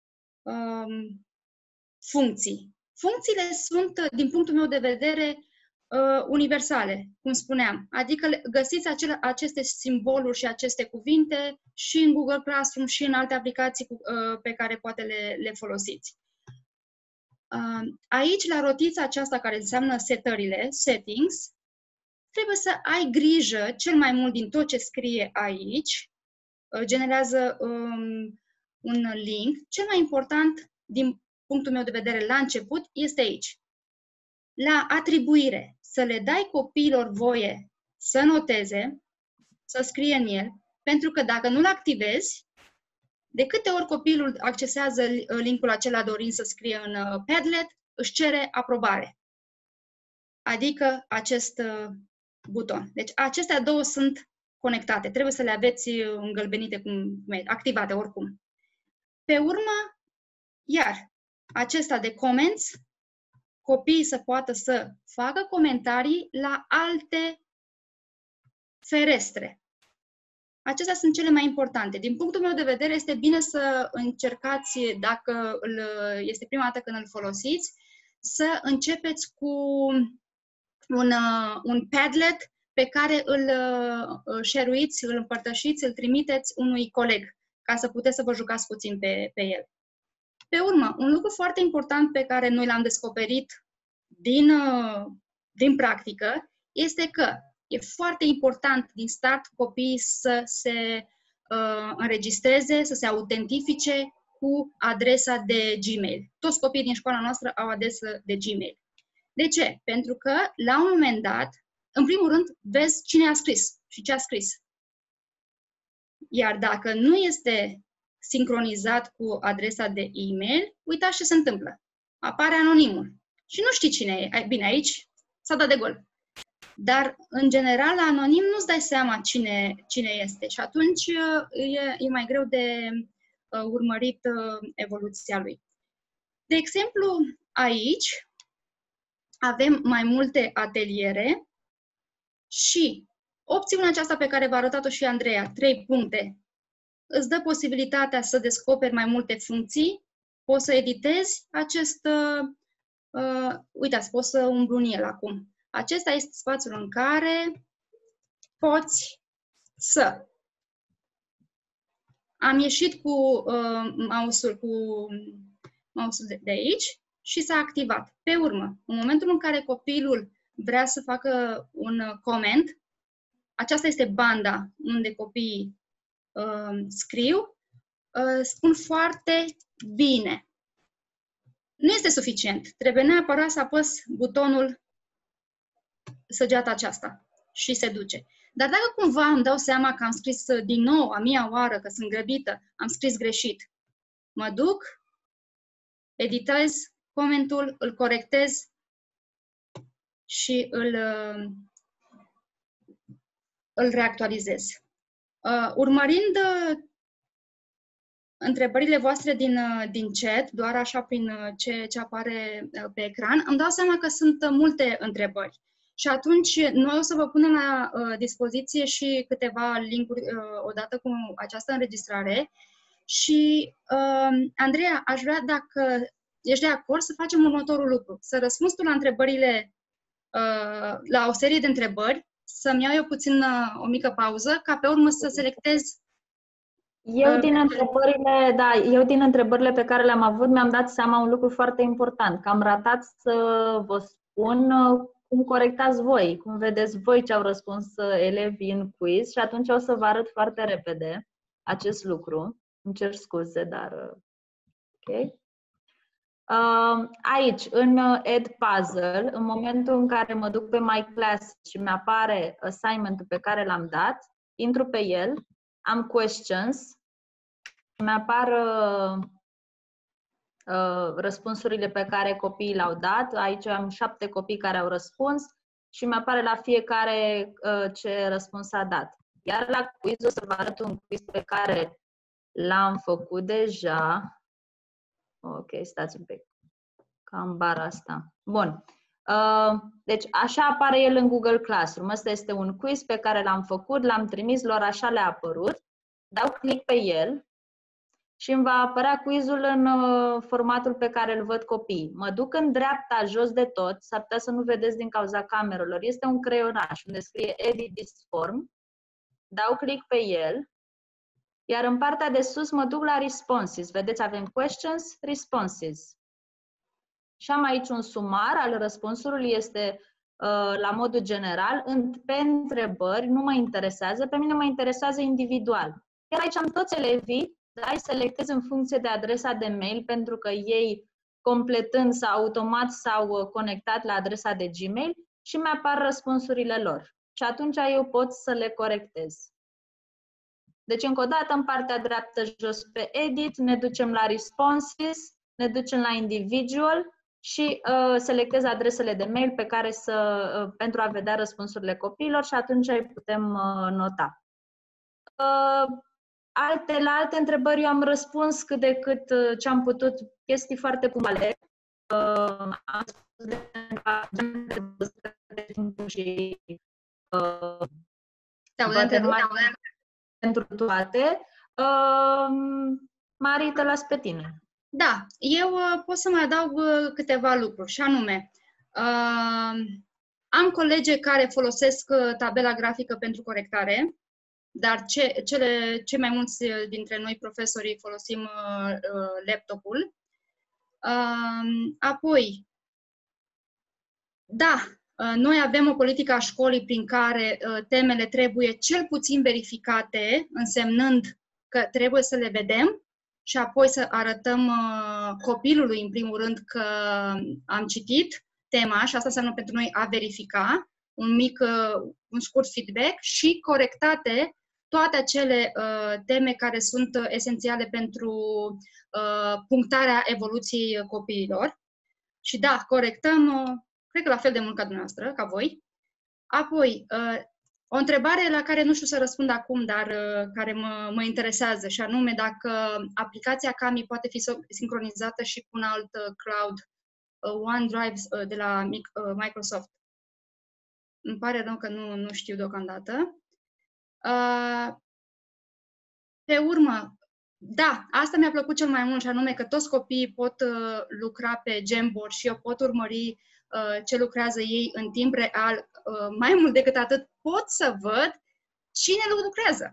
um, funcții. Funcțiile sunt, din punctul meu de vedere, uh, universale, cum spuneam. Adică găsiți acele, aceste simboluri și aceste cuvinte și în Google Classroom și în alte aplicații cu, uh, pe care poate le, le folosiți. Uh, aici, la rotița aceasta care înseamnă setările, settings, trebuie să ai grijă cel mai mult din tot ce scrie aici, uh, generează um, un link. Cel mai important, din punctul meu de vedere, la început, este aici. La atribuire, să le dai copiilor voie să noteze, să scrie în el, pentru că dacă nu-l activezi, de câte ori copilul accesează linkul acela dorind să scrie în Padlet, își cere aprobare. Adică acest uh, buton. Deci acestea două sunt conectate. Trebuie să le aveți îngălbenite, cum, activate oricum. Pe urmă, iar acesta de comments, copiii să poată să facă comentarii la alte ferestre. Acestea sunt cele mai importante. Din punctul meu de vedere, este bine să încercați, dacă îl, este prima dată când îl folosiți, să începeți cu un, un Padlet pe care îl share-uiți, îl împărtășiți, îl trimiteți unui coleg, ca să puteți să vă jucați puțin pe, pe el. Pe urmă, un lucru foarte important pe care noi l-am descoperit din, din practică este că e foarte important din start copiii să se uh, înregistreze, să se autentifice cu adresa de Gmail. Toți copiii din școala noastră au adresă de Gmail. De ce? Pentru că, la un moment dat, în primul rând, vezi cine a scris și ce a scris. Iar dacă nu este sincronizat cu adresa de e-mail, uitați ce se întâmplă. Apare anonimul. Și nu știi cine e. Bine, aici s-a dat de gol. Dar, în general, la anonim nu-ți dai seama cine, cine este. Și atunci e, e mai greu de uh, urmărit uh, evoluția lui. De exemplu, aici avem mai multe ateliere Și opțiunea aceasta pe care v-a arătat-o și Andreea, trei puncte, îți dă posibilitatea să descoperi mai multe funcții, poți să editezi acest... Uh, uh, uitați, poți să umblu în el acum. Acesta este spațiul în care poți să... Am ieșit cu uh, mouse-ul, cu mouse-ul de, de aici și s-a activat. Pe urmă, în momentul în care copilul vrea să facă un coment, aceasta este banda unde copiii uh, scriu, uh, spun foarte bine. Nu este suficient. Trebuie neapărat să apăs butonul săgeata aceasta și se duce. Dar dacă cumva îmi dau seama că am scris din nou, a mia oară, că sunt grăbită, am scris greșit, mă duc, editez comentul, îl corectez și îl, îl reactualizez. Urmărind întrebările voastre din, din chat, doar așa prin ce, ce apare pe ecran, îmi dau seama că sunt multe întrebări. Și atunci noi o să vă punem la uh, dispoziție și câteva linkuri uh, odată cu această înregistrare. Și, uh, Andreea, aș vrea, dacă ești de acord, să facem următorul lucru. Să răspunzi tu la întrebările, uh, la o serie de întrebări, să-mi iau eu puțin uh, o mică pauză, ca pe urmă să selectez. Eu din întrebările, da, eu din întrebările pe care le-am avut, mi-am dat seama un lucru foarte important, că am ratat să vă spun cum corectați voi, cum vedeți voi ce au răspuns elevii în quiz și atunci o să vă arăt foarte repede acest lucru. Îmi cer scuze, dar ok. Aici, în Edpuzzle, în momentul în care mă duc pe My Class și mi-apare assignment-ul pe care l-am dat, intru pe el, am questions, mi-apar uh, răspunsurile pe care copiii le-au dat. Aici am șapte copii care au răspuns și mi-apare la fiecare uh, ce răspuns a dat. Iar la quiz o să vă arăt un quiz pe care l-am făcut deja. Ok, stați un pic. Cam bara asta. Bun. Uh, deci așa apare el în Google Classroom. Ăsta este un quiz pe care l-am făcut, l-am trimis lor, așa le-a apărut. Dau click pe el și îmi va apărea quizul în uh, formatul pe care îl văd copiii. Mă duc în dreapta, jos de tot, s-ar putea să nu vedeți din cauza camerelor. Este un creionaș unde scrie Edit this form. Dau click pe el. Iar în partea de sus mă duc la Responses. Vedeți, avem Questions, Responses. Și am aici un sumar al răspunsului, este uh, la modul general, în, pe întrebări, nu mă interesează, pe mine mă interesează individual. Iar aici am toți elevii, da, îi selectez în funcție de adresa de mail, pentru că ei, completând sau automat, s-au conectat la adresa de Gmail și mi-apar răspunsurile lor. Și atunci eu pot să le corectez. Deci, încă o dată, în partea dreaptă jos pe Edit, ne ducem la Responses, ne ducem la Individual și uh, selectez adresele de mail pe care să, uh, pentru a vedea răspunsurile copiilor și atunci îi putem uh, nota. Uh, alte, la alte întrebări eu am răspuns cât de cât uh, ce am putut, chestii foarte punctuale. Uh, am spus de, de timp și uh, pentru toate. Uh, Mari, te las pe tine. Da, eu uh, pot să mai adaug uh, câteva lucruri, și anume, uh, am colege care folosesc uh, tabela grafică pentru corectare, dar ce, cele, cei mai mulți dintre noi profesorii folosim uh, uh, laptopul. Uh, apoi, da, uh, noi avem o politică a școlii prin care uh, temele trebuie cel puțin verificate, însemnând că trebuie să le vedem, și apoi să arătăm uh, copilului, în primul rând, că am citit tema și asta înseamnă pentru noi a verifica, un mic, uh, un scurt feedback și corectate toate acele uh, teme care sunt uh, esențiale pentru uh, punctarea evoluției copiilor. Și da, corectăm, uh, cred că la fel de mult ca dumneavoastră, ca voi. Apoi, uh, o întrebare la care nu știu să răspund acum, dar uh, care mă, mă interesează, și anume dacă aplicația Kami poate fi sincronizată și cu un alt uh, cloud, uh, OneDrive uh, de la uh, Microsoft. Îmi pare rău că nu, nu știu deocamdată. Uh, pe urmă, da, asta mi-a plăcut cel mai mult, și anume că toți copiii pot uh, lucra pe Jamboard și eu pot urmări uh, ce lucrează ei în timp real. Uh, mai mult decât atât, pot să văd cine lucrează.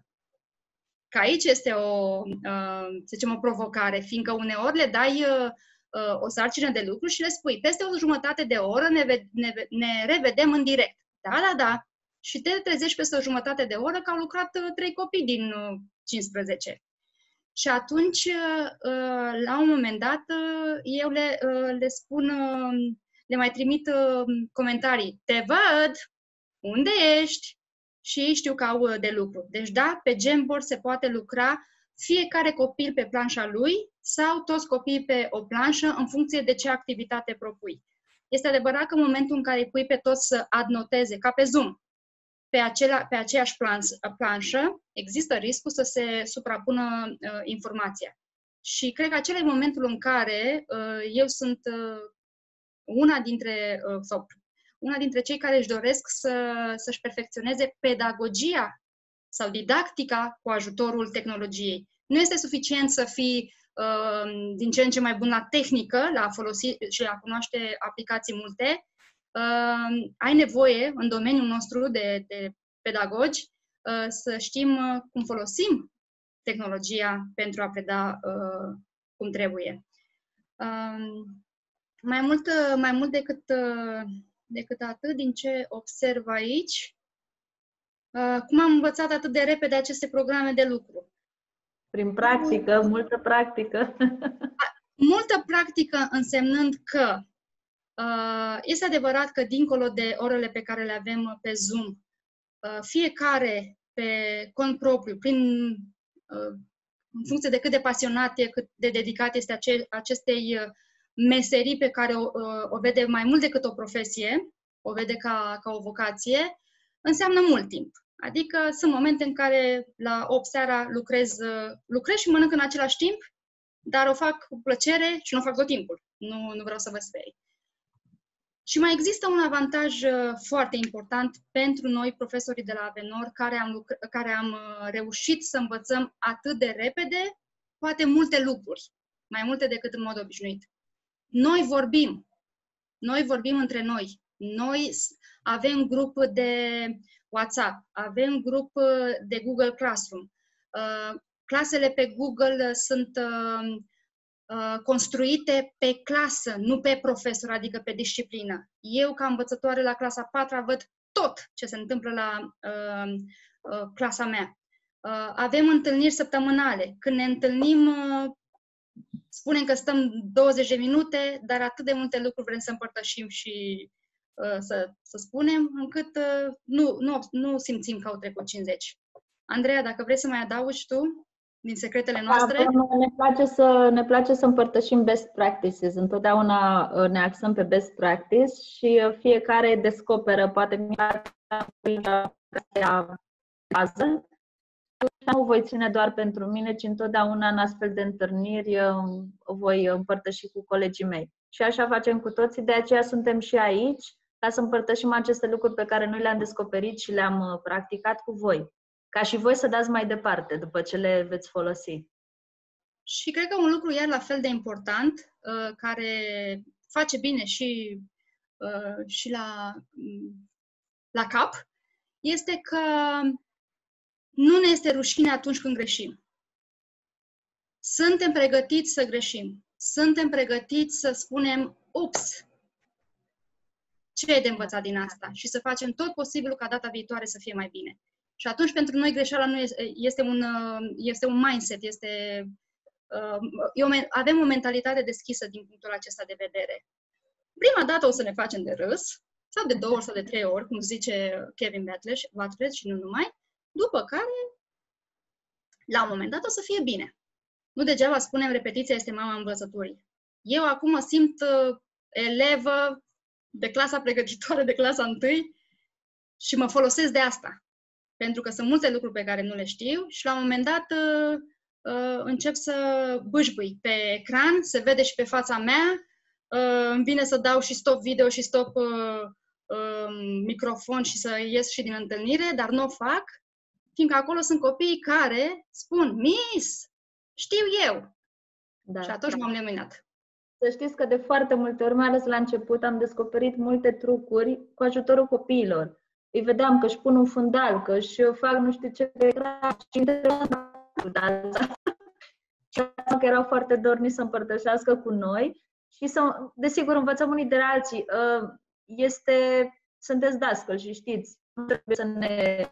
Că aici este o, uh, să zicem, o provocare, fiindcă uneori le dai uh, uh, o sarcină de lucru și le spui, peste o jumătate de oră ne, ve- ne, ne revedem în direct. Da, da, da. Și te trezești peste o jumătate de oră că au lucrat uh, trei copii din uh, cincisprezece. Și atunci, uh, la un moment dat, uh, eu le, uh, le spun, uh, le mai trimit uh, comentarii. Te văd! Unde ești? Și ei știu că au de lucru. Deci da, pe Jamboard se poate lucra fiecare copil pe planșa lui sau toți copiii pe o planșă în funcție de ce activitate propui. Este adevărat că în momentul în care îi pui pe toți să adnoteze, ca pe Zoom, pe, acela, pe aceeași planșă, există riscul să se suprapună uh, informația. Și cred că acela e momentul în care uh, eu sunt uh, una dintre, uh, sau una dintre cei care își doresc să, să-și perfecționeze pedagogia sau didactica cu ajutorul tehnologiei. Nu este suficient să fii uh, din ce în ce mai bun la tehnică, la a folosi și a cunoaște aplicații multe. Uh, ai nevoie, în domeniul nostru de, de pedagogi, uh, să știm uh, cum folosim tehnologia pentru a preda uh, cum trebuie. Uh, mai mult, mai mult decât, uh, decât atât, din ce observ aici, uh, cum am învățat atât de repede aceste programe de lucru? Prin practică, multă practică. Multă practică însemnând că uh, este adevărat că dincolo de orele pe care le avem pe Zoom, uh, fiecare pe cont propriu, prin, uh, în funcție de cât de pasionat e, cât de dedicat este ace- acestei uh, meserii pe care o, uh, o vede mai mult decât o profesie, o vede ca, ca o vocație, înseamnă mult timp. Adică sunt momente în care la opt seara lucrez, lucrez și mănânc în același timp, dar o fac cu plăcere și nu o fac tot timpul. Nu, nu vreau să vă sperii. Și mai există un avantaj foarte important pentru noi, profesorii de la Avenor, care am, lucr- care am reușit să învățăm atât de repede, poate multe lucruri, mai multe decât în mod obișnuit. Noi vorbim. Noi vorbim între noi. Noi avem grup de WhatsApp, avem grup de Google Classroom. Clasele pe Google sunt construite pe clasă, nu pe profesor, adică pe disciplină. Eu, ca învățătoare la clasa a patra, văd tot ce se întâmplă la uh, uh, clasa mea. Uh, avem întâlniri săptămânale. Când ne întâlnim, uh, spunem că stăm douăzeci de minute, dar atât de multe lucruri vrem să împărtășim și uh, să, să spunem, încât uh, nu, nu, nu simțim că au trecut cincizeci. Andreea, dacă vrei să mai adaugi tu din secretele noastre? Da, ne place să, ne place să împărtășim best practices. Întotdeauna ne axăm pe best practice și fiecare descoperă, poate mi-a bază. Nu o voi ține doar pentru mine, ci întotdeauna în astfel de întâlniri o voi împărtăși cu colegii mei. Și așa facem cu toții, de aceea suntem și aici, ca să împărtășim aceste lucruri pe care noi le-am descoperit și le-am practicat cu voi. Ca și voi să dați mai departe după ce le veți folosi. Și cred că un lucru iar la fel de important, care face bine și, și la, la cap, este că nu ne este rușine atunci când greșim. Suntem pregătiți să greșim. Suntem pregătiți să spunem, ups, ce e de învățat din asta? Și să facem tot posibilul ca data viitoare să fie mai bine. Și atunci, pentru noi, greșeala nu este, este, un, este un mindset, este, uh, avem o mentalitate deschisă din punctul acesta de vedere. Prima dată o să ne facem de râs, sau de două ori sau de trei ori, cum zice Kevin Bartlett și nu numai, după care, la un moment dat, o să fie bine. Nu degeaba spunem, repetiția este mama învățăturii. Eu acum mă simt uh, elevă de clasa pregătitoare, de clasa întâi, și mă folosesc de asta. Pentru că sunt multe lucruri pe care nu le știu și la un moment dat uh, uh, încep să bâșbâi pe ecran, se vede și pe fața mea, uh, îmi vine să dau și stop video și stop uh, uh, microfon și să ies și din întâlnire, dar nu o fac, fiindcă acolo sunt copiii care spun, Miss, știu eu. Da. Și atunci m-am leminat. Să știți că de foarte multe ori, mai ales la început, am descoperit multe trucuri cu ajutorul copiilor. Îi vedeam că își pun un fundal, că își fac nu știu ce pe ecran și că erau foarte dorniți să împărtășească cu noi și să, desigur, învățăm unii de la alții. Este, sunteți dascăli și știți, nu trebuie să ne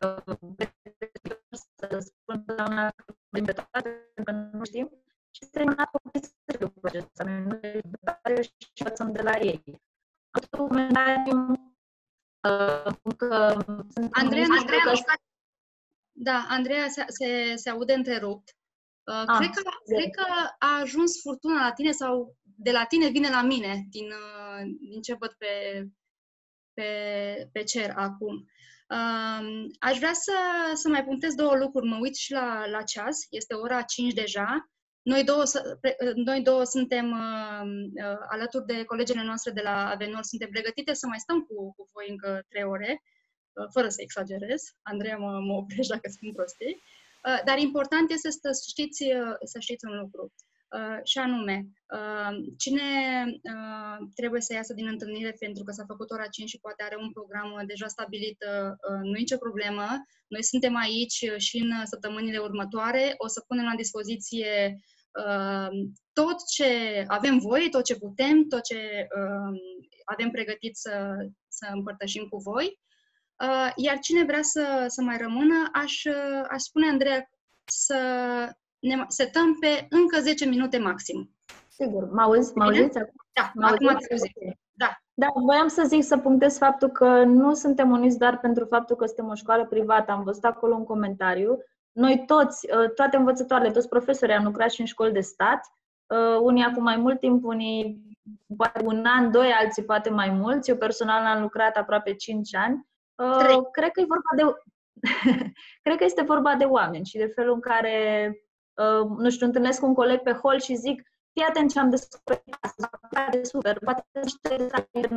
să spun întotdeauna că nu știm și să terminat copiii să știu acesta. Noi și învățăm de la ei. Într-un comentariu că Andreea, Andreea, da, Andreea se, se, se aude întrerupt. Uh, ah, cred, că, cred că a ajuns furtuna la tine sau de la tine vine la mine, din, uh, din ce văd pe, pe, pe cer acum. Uh, aș vrea să, să mai punctez două lucruri. Mă uit și la, la ceas, este ora cinci deja. Noi două, noi două suntem uh, uh, alături de colegele noastre de la Avenor, suntem pregătite să mai stăm cu, cu voi încă trei ore, uh, fără să exagerez. Andreea mă, mă oprește dacă spun prostii. Uh, dar important este să știți, uh, să știți un lucru, uh, și anume, uh, cine uh, trebuie să iasă din întâlnire pentru că s-a făcut ora cinci și poate are un program deja stabilit, uh, uh, nu e nicio problemă. Noi suntem aici și în săptămânile următoare. O să punem la dispoziție uh, tot ce avem voie, tot ce putem, tot ce uh, avem pregătit să, să împărtășim cu voi. Uh, iar cine vrea să, să mai rămână, aș, uh, aș spune, Andreea, să ne setăm pe încă zece minute maxim. Sigur. Mă auzi? Mă auziți? Da, acum ați auzit. Da. Da, voiam să zic, să punctez faptul că nu suntem uniți doar pentru faptul că suntem o școală privată. Am văzut acolo un comentariu. Noi toți, toate învățătoarele, toți profesorii am lucrat și în școli de stat. Unii acum mai mult timp, unii poate un an, doi, alții poate mai mulți. Eu personal am lucrat aproape cinci ani. Uh, cred că e vorba de cred că este vorba de oameni și de felul în care, uh, nu știu, întâlnesc un coleg pe hol și zic, fii atent ce am descoperit asta, de super, poate niște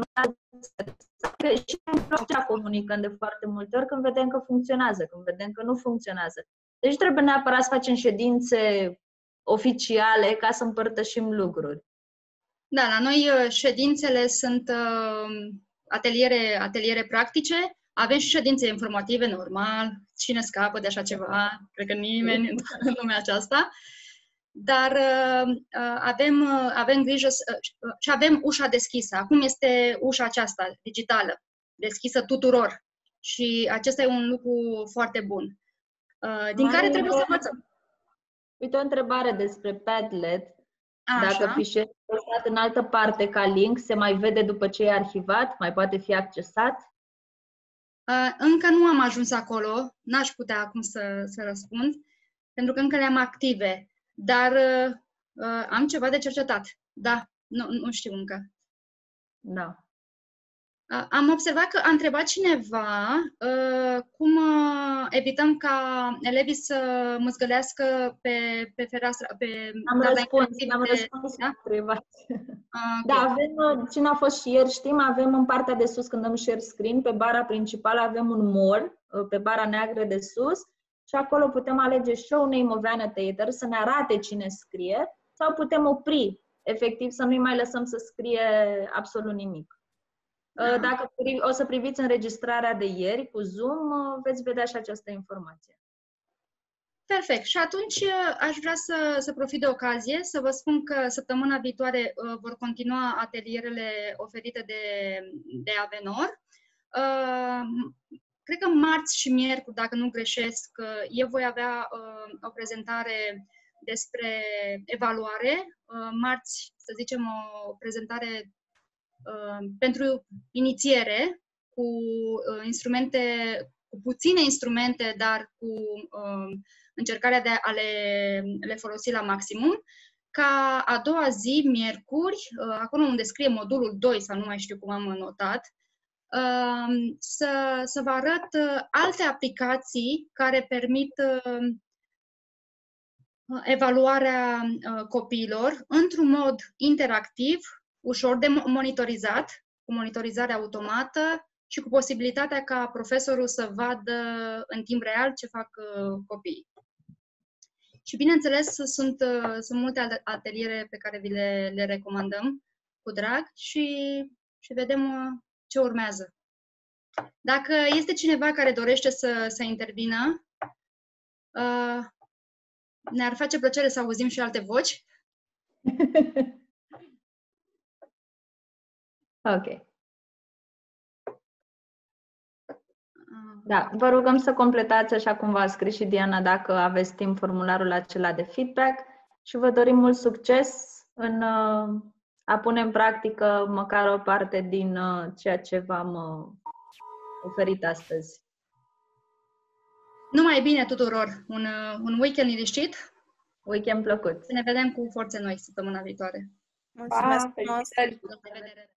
și așa comunicăm de foarte multe ori când vedem că funcționează, când vedem că nu funcționează. Deci trebuie neapărat să facem ședințe oficiale ca să împărtășim lucruri. Da, la noi ședințele sunt uh, ateliere, ateliere practice. Avem și ședințe informative, normal. Cine scapă de așa ceva? Cred că nimeni în lumea aceasta. Dar uh, avem, uh, avem grijă uh, și avem ușa deschisă. Acum este ușa aceasta, digitală, deschisă tuturor. Și acesta e un lucru foarte bun. Uh, din Mai care trebuie să învățăm. Uite o întrebare despre Padlet. Așa. Dacă fișierul e lăsat în altă parte ca link, se mai vede după ce e arhivat? Mai poate fi accesat? Uh, încă nu am ajuns acolo, n-aș putea acum să, să răspund, pentru că încă le-am active, dar uh, uh, am ceva de cercetat. Da, nu, nu știu încă. Da. Uh, am observat că a întrebat cineva uh, cum uh, evităm ca elevii să măzgălească pe, pe fereastră, pe... Am răspuns, am răspuns da? privat. Uh, da, avem, cine a fost și ieri, știm, avem în partea de sus, când dăm share screen, pe bara principală avem un more, pe bara neagră de sus, și acolo putem alege show name of annotator, să ne arate cine scrie, sau putem opri, efectiv, să nu-i mai lăsăm să scrie absolut nimic. Dacă o să priviți înregistrarea de ieri cu Zoom, veți vedea și această informație. Perfect. Și atunci aș vrea să, să profit de ocazie să vă spun că săptămâna viitoare uh, vor continua atelierele oferite de, de Avenor. Uh, cred că marți și miercuri, dacă nu greșesc, uh, eu voi avea uh, o prezentare despre evaluare. Uh, marți, să zicem, o prezentare uh, pentru inițiere cu uh, instrumente, cu puține instrumente, dar cu uh, încercarea de a le, le folosi la maximum. Ca a doua zi, miercuri, acolo unde scrie modulul doi, sau nu mai știu cum am notat, să, să vă arăt alte aplicații care permit evaluarea copiilor într-un mod interactiv, ușor de monitorizat, cu monitorizare automată, și cu posibilitatea ca profesorul să vadă în timp real ce fac uh, copiii. Și bineînțeles, sunt, uh, sunt multe ateliere pe care vi le, le recomandăm cu drag și, și vedem uh, ce urmează. Dacă este cineva care dorește să, să intervină, uh, ne-ar face plăcere să auzim și alte voci. Ok. Da, vă rugăm să completați, așa cum v-a scris și Diana, dacă aveți timp, formularul acela de feedback și vă dorim mult succes în a pune în practică măcar o parte din ceea ce v-am oferit astăzi. Numai bine tuturor! Un, un weekend liniștit! Weekend plăcut! Ne vedem cu forțe noi săptămâna viitoare! Mulțumesc! Pa, felicitări! La revedere!